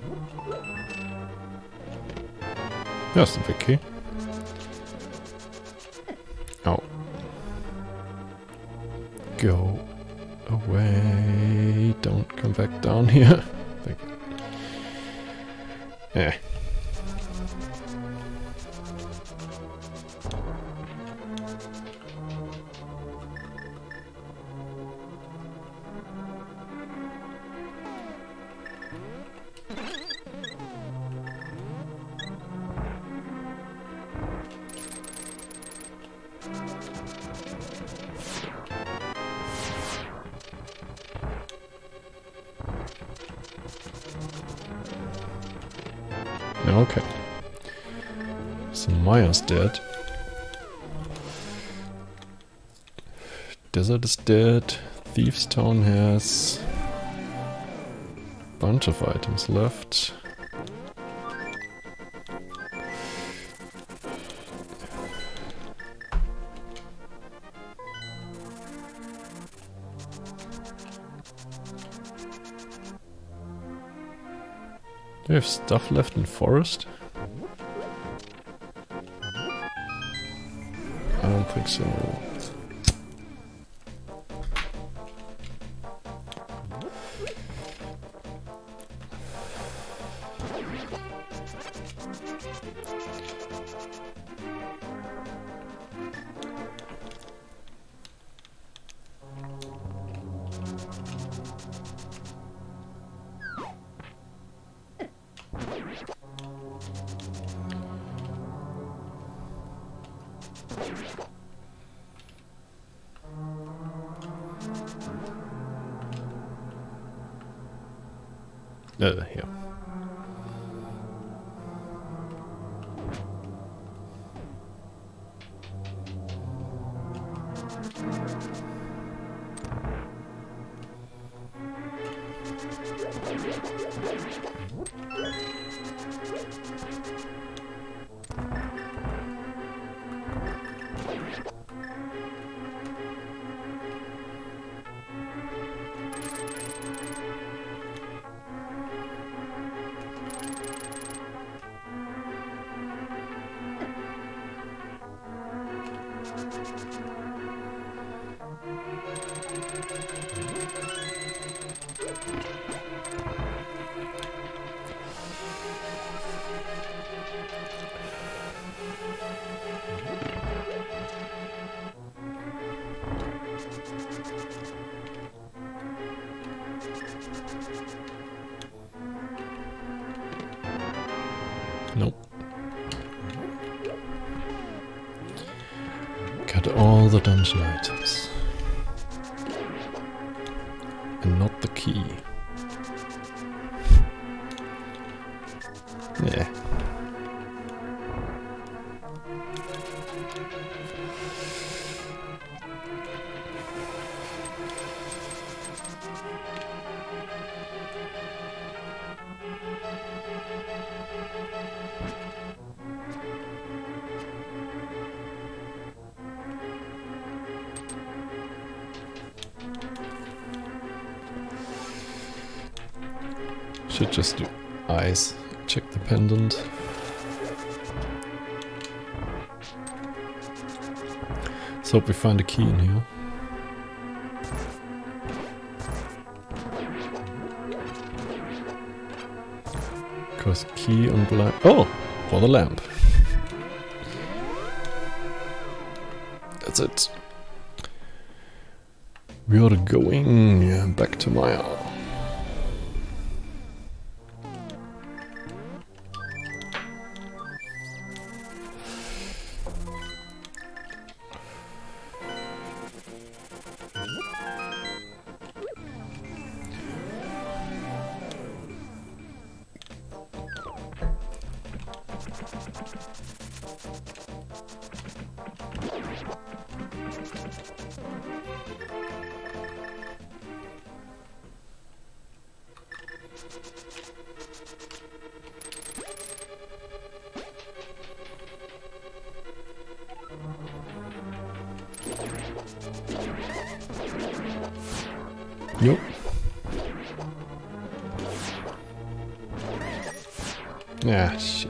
There's the big key. Go away. Don't come back down here. Thank you. Yeah. Okay. So Maya's dead. Desert is dead. Thieves Town has a bunch of items left. Do you have stuff left in forest? I don't think so. Uh, here. Nope. Got all the dungeon items. And not the key. Yeah. Should just do eyes. Check the pendant. Let's hope we find a key in here. Because key on black. Oh! For the lamp. That's it. We are going back to Maya. Nope. Ah, shit.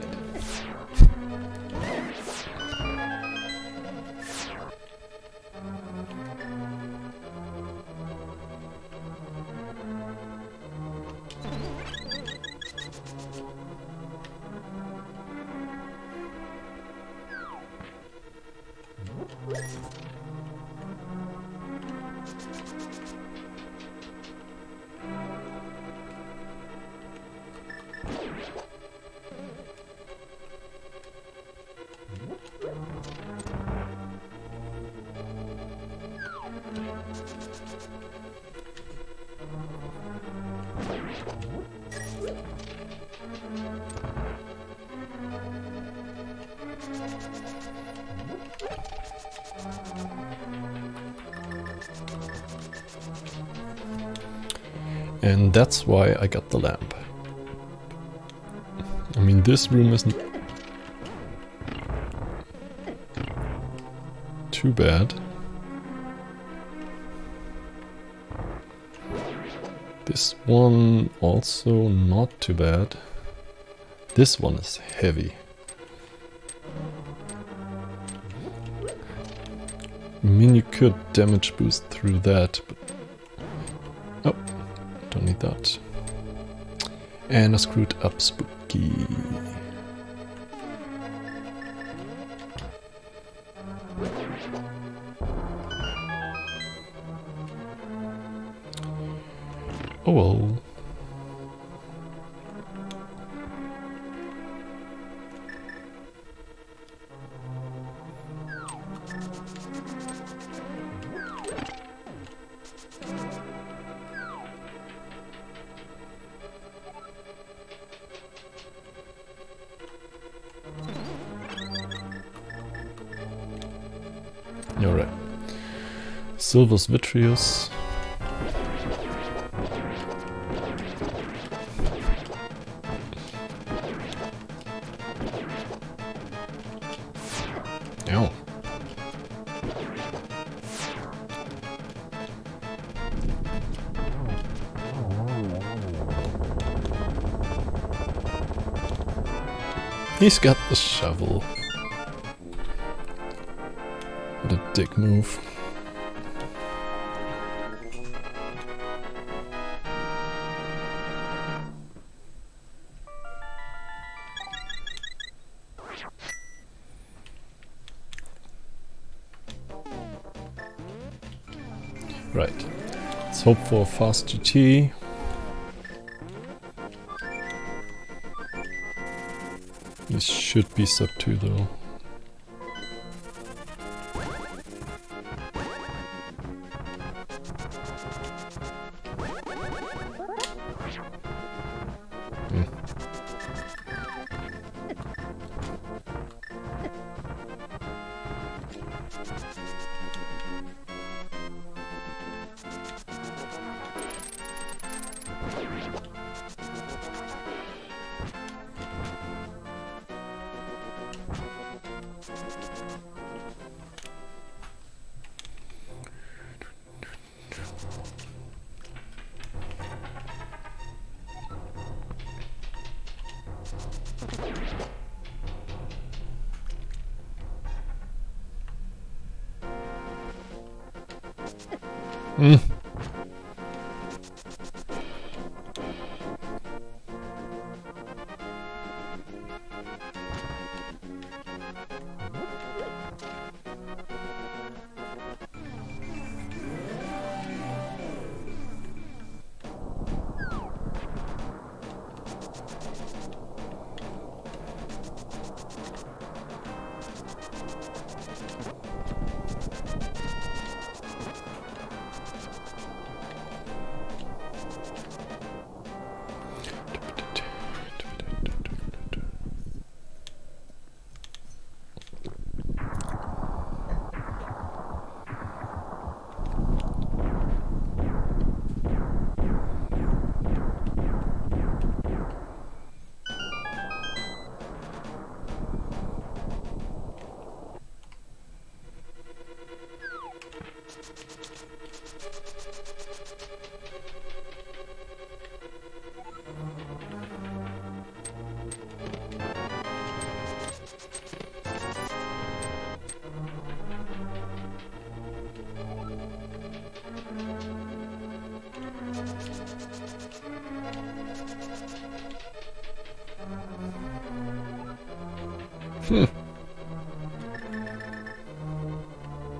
And that's why I got the lamp. I mean, this room isn't too bad. This one also not too bad. This one is heavy. I mean, you could damage boost through that, but... Oh, don't need that. And a screwed up spooky. Oh well. Alright. Silver's Vitreous. Ow. He's got the shovel. What a dick move. Right. Let's hope for a fast G T. This should be sub two though. Mm. Hmm.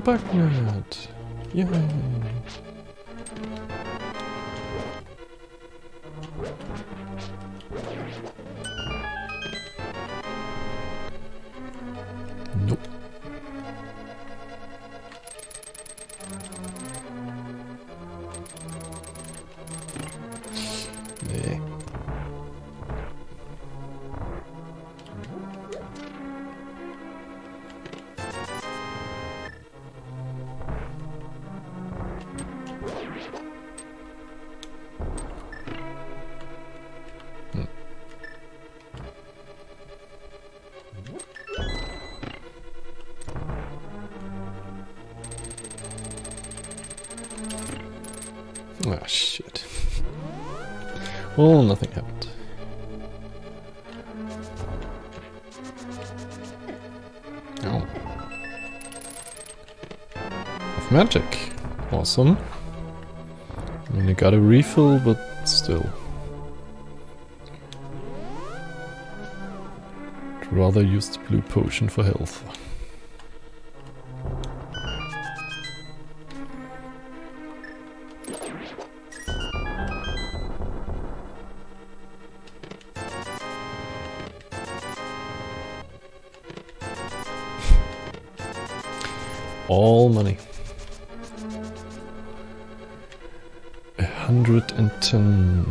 Bugnet! Yay! Nope. Nee. Hm. Ah, shit. Well, nothing happened. Oh. Of magic. Awesome. I mean, I got a refill, but still. I'd rather use the blue potion for health. All money. A hundred and ten.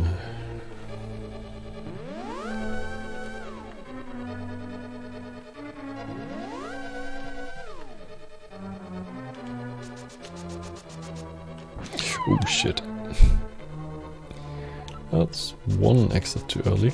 Oh shit. That's one exit too early.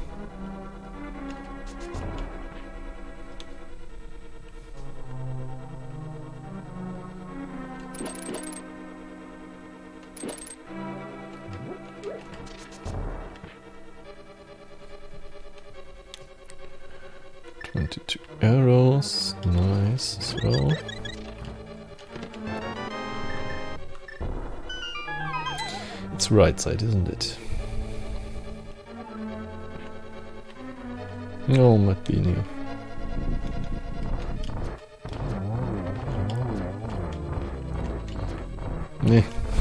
twenty-two arrows, nice as well. It's right side, isn't it? Oh, might be new. Nah.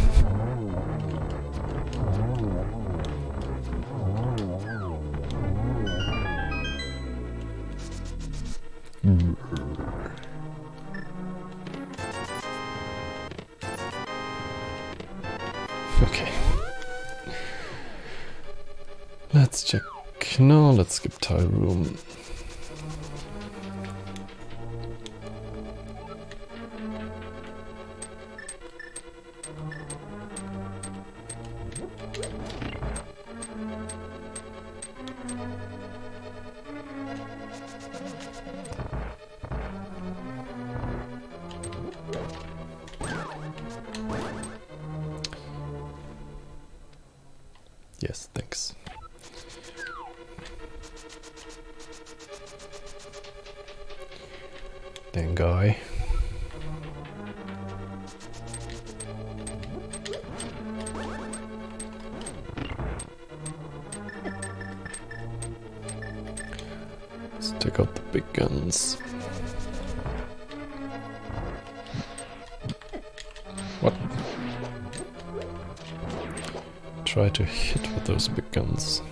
Okay. Let's check. No, let's skip tile room. Yes, thanks. Dang guy. Let's take out the big guns. What? Try to hit with those big guns.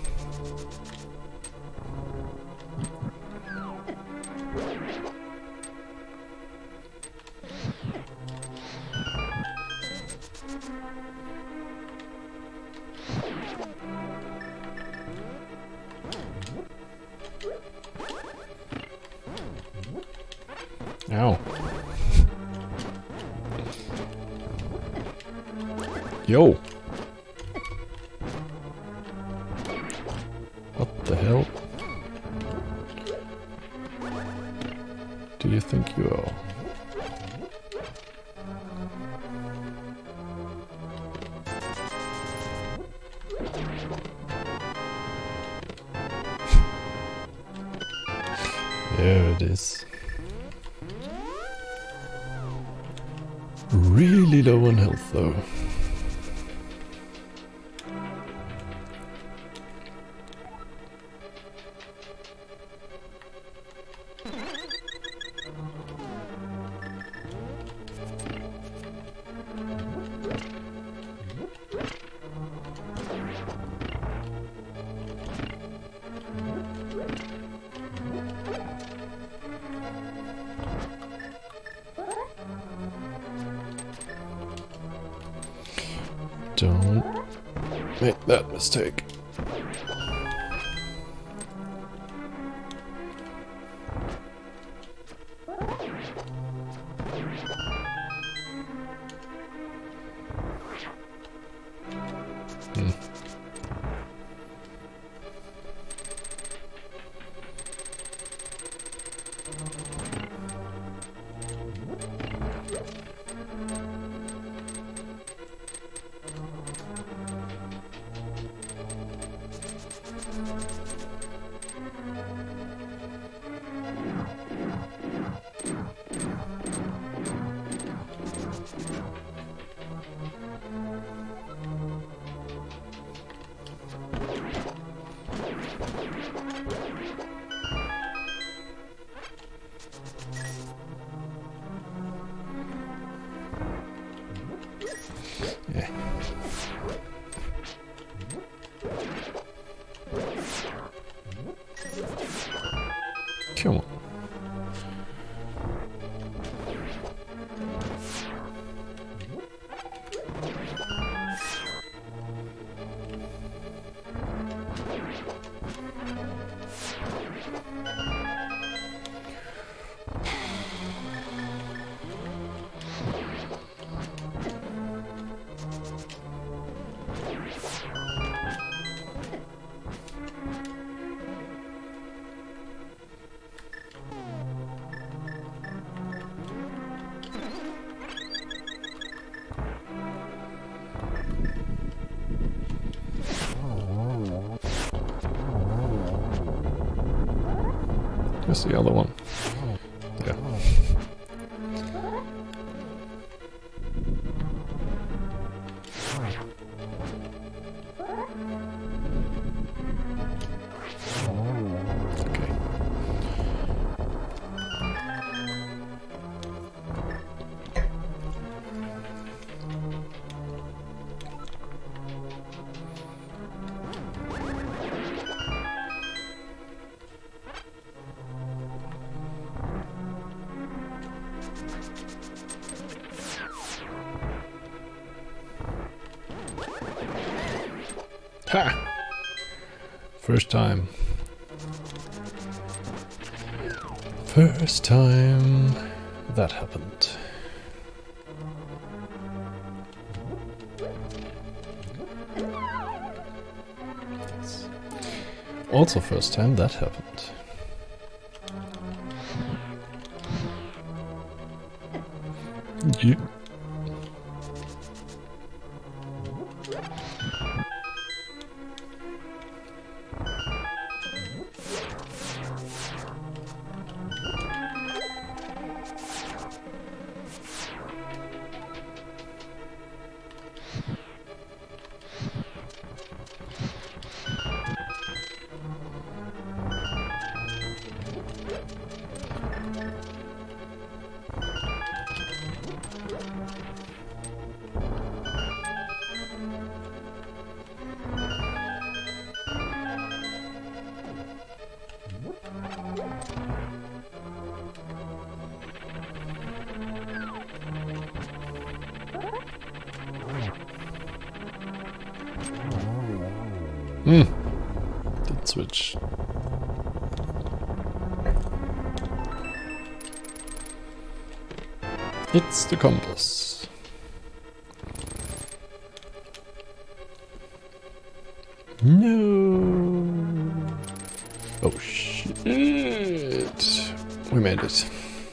Ow. Yo. What the hell? Do you think you are? There it is. Really low on health though. Don't make that mistake. Hmm. Yeah. Come on. Where's the other one? Yeah. Okay. Ha! First time. First time that happened. Yes. Also first time that happened. Yeah. Hmm. Didn't switch. It's the compass. No. Oh shit. We made it.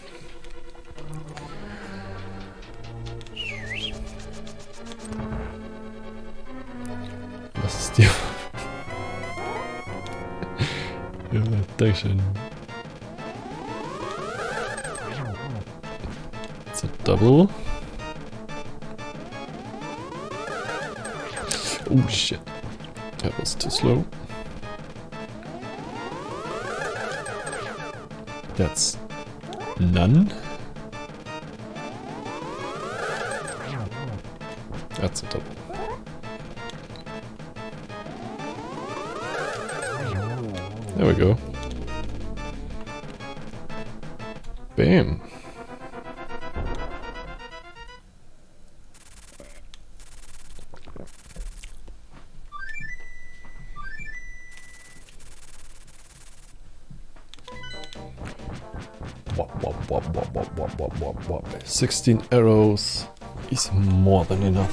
Das ist die... Ja, Dankeschön. It's a double. Oh shit. That was too slow. That's none. That's a double. There we go. Bam. Wop, wop, wop, wop, wop, wop, wop, wop, wop. sixteen arrows is more than enough.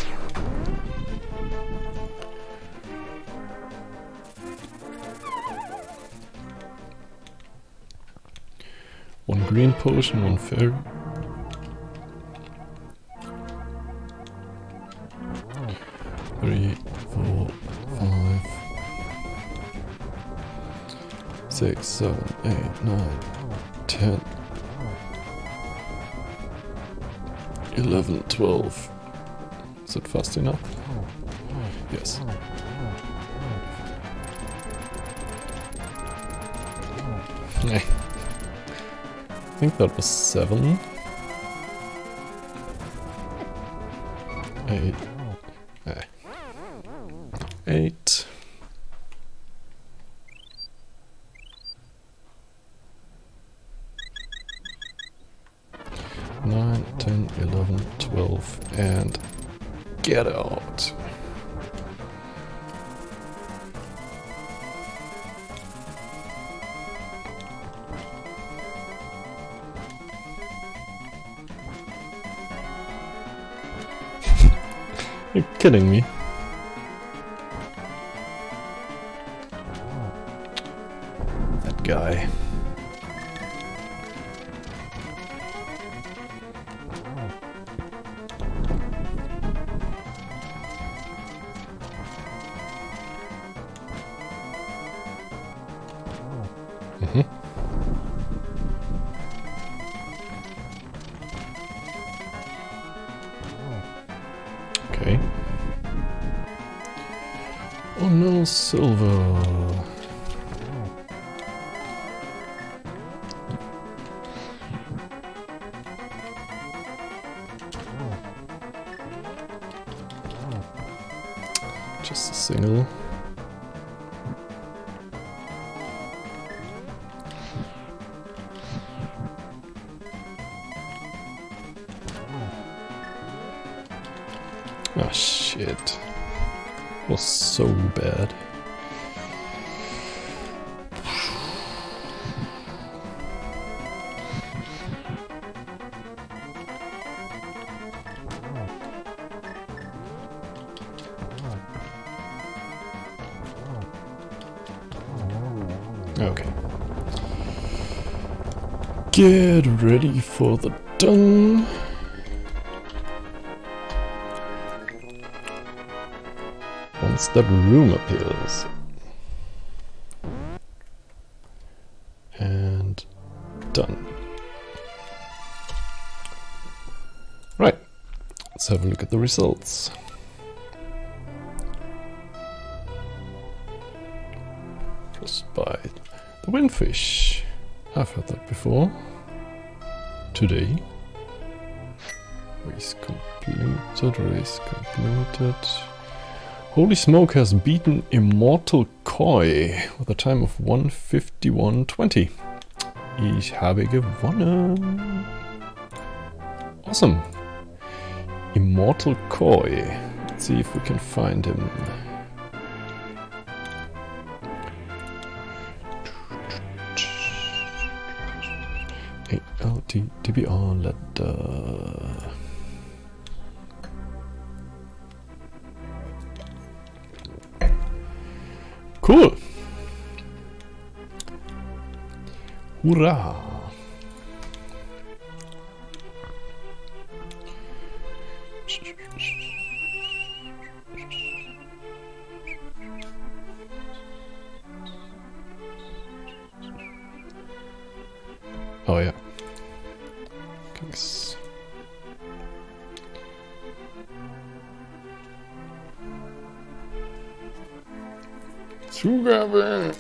One green potion, one fairy. Three, four, five, six, seven, eight, nine, ten, eleven, twelve. Is it fast enough? Yes. I think that was seven. Eight. Eh. Eight. Nine, ten, eleven, twelve, and get out. You're kidding me. That guy. Mm-hmm. Okay. Oh no, silver. Just a single. Ah, shit. Was so bad. Okay. Get ready for the done. Once that room appears. And done. Right, let's have a look at the results. Frostbite. The Windfish. I've heard that before. Today. Race completed, race completed. Holy Smoke has beaten Immortal Koi with a time of one fifty-one twenty. Ich habe gewonnen. Awesome. Immortal Koi. Let's see if we can find him. A L T T B R letter. Cool. Hurrah. Oh yeah. Thanks. Zugabe.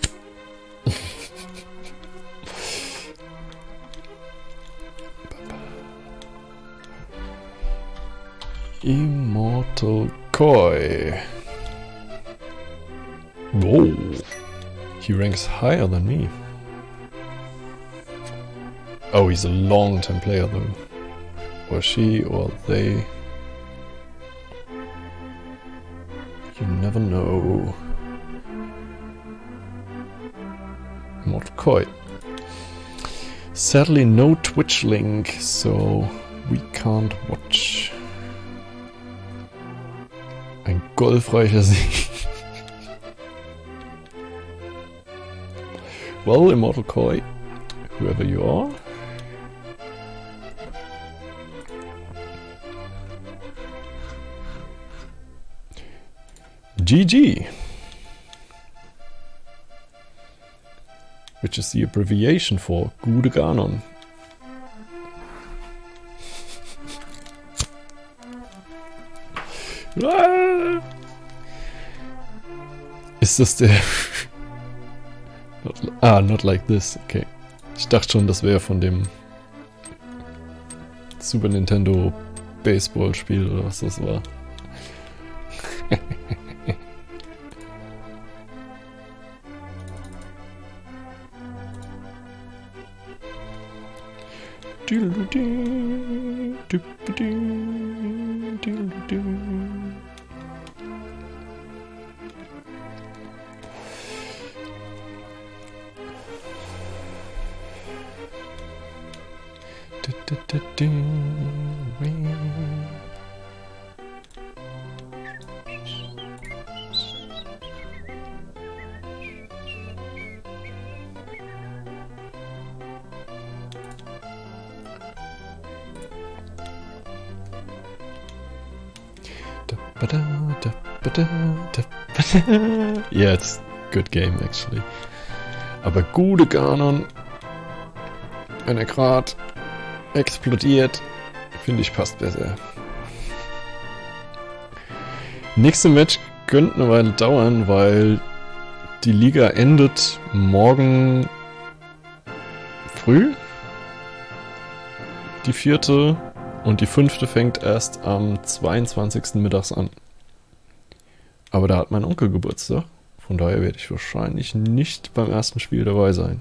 Immortal Koi. Whoa. He ranks higher than me. Oh, he's a long-time player though. Or she, or they. You never know. Immortal Koi. Sadly no Twitch link, so we can't watch. Ein golfreicher Sieg. Well, Immortal Koi, whoever you are. G G. Which is the abbreviation for Gute Ganon. Ah! Ist das der... not ah, not like this, okay. Ich dachte schon, das wäre von dem Super Nintendo Baseball-Spiel oder was das war. Yeah, it's a good game actually. Aber Gute Ganon, wenn er gerade explodiert, finde ich passt besser. Nächste Match könnte eine Weile dauern, weil die Liga endet morgen früh. Die vierte und die fünfte fängt erst am zweiundzwanzigsten mittags an. Aber da hat mein Onkel Geburtstag. Von daher werde ich wahrscheinlich nicht beim ersten Spiel dabei sein.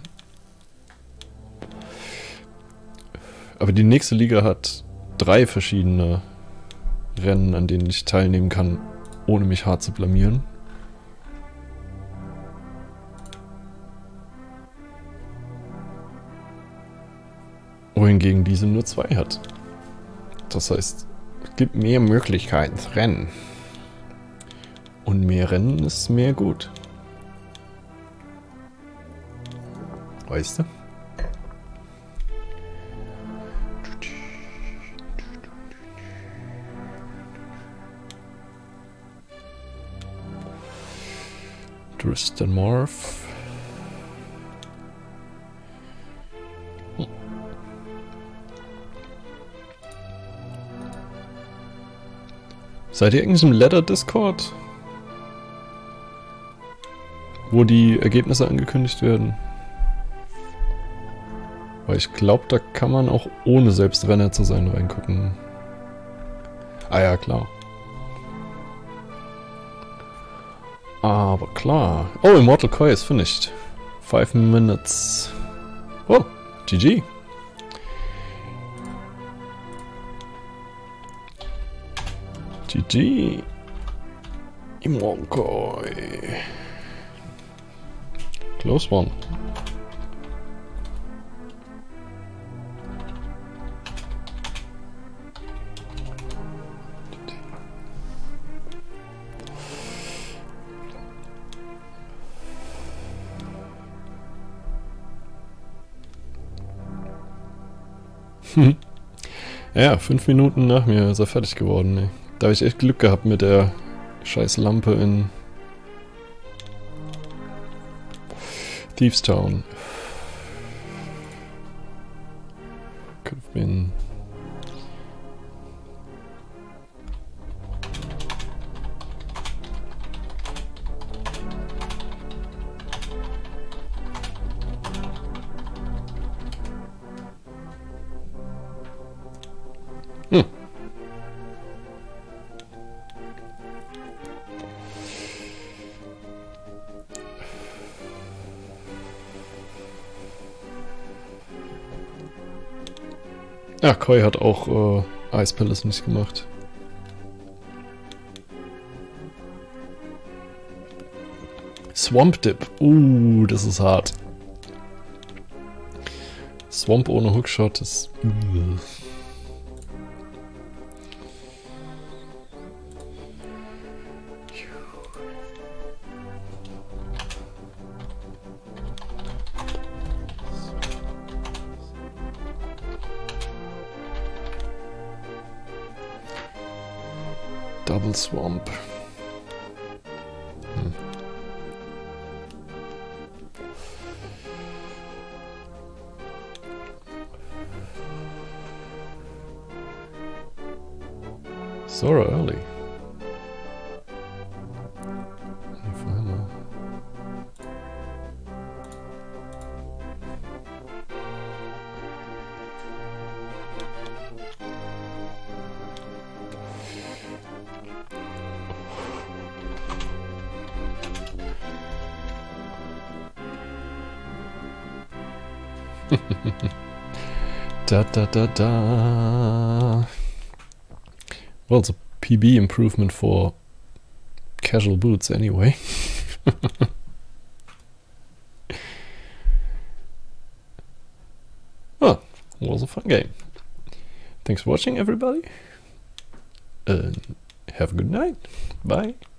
Aber die nächste Liga hat drei verschiedene Rennen, an denen ich teilnehmen kann, ohne mich hart zu blamieren. Wohingegen diese nur zwei hat. Das heißt, es gibt mehr Möglichkeiten zu rennen. Und mehr Rennen ist mehr gut. Weißt du? Tristan Morph. Hm. Seid ihr eigentlich im Ladder Discord? Wo die Ergebnisse angekündigt werden. Weil ich glaube, da kann man auch ohne selbst Renner zu sein reingucken. Ah ja, klar. Aber klar. Oh, Immortal Koi ist finished. Five minutes. Oh, G G. G G. Immortal Koi. Close one. Hm. Ja, fünf Minuten nach mir ist er fertig geworden. Ey. Da habe ich echt Glück gehabt mit der scheiß Lampe in Thieves Town. Could have been. Hm. Ja, Koi hat auch äh, Ice Palace nicht gemacht. Swamp Dip. Uh, das ist hart. Swamp ohne Hookshot ist... Double Swamp. Hm. So early. Final. Da da da da. Well, it's a P B improvement for casual boots anyway. Well, it was a fun game. Thanks for watching, everybody. And have a good night. Bye.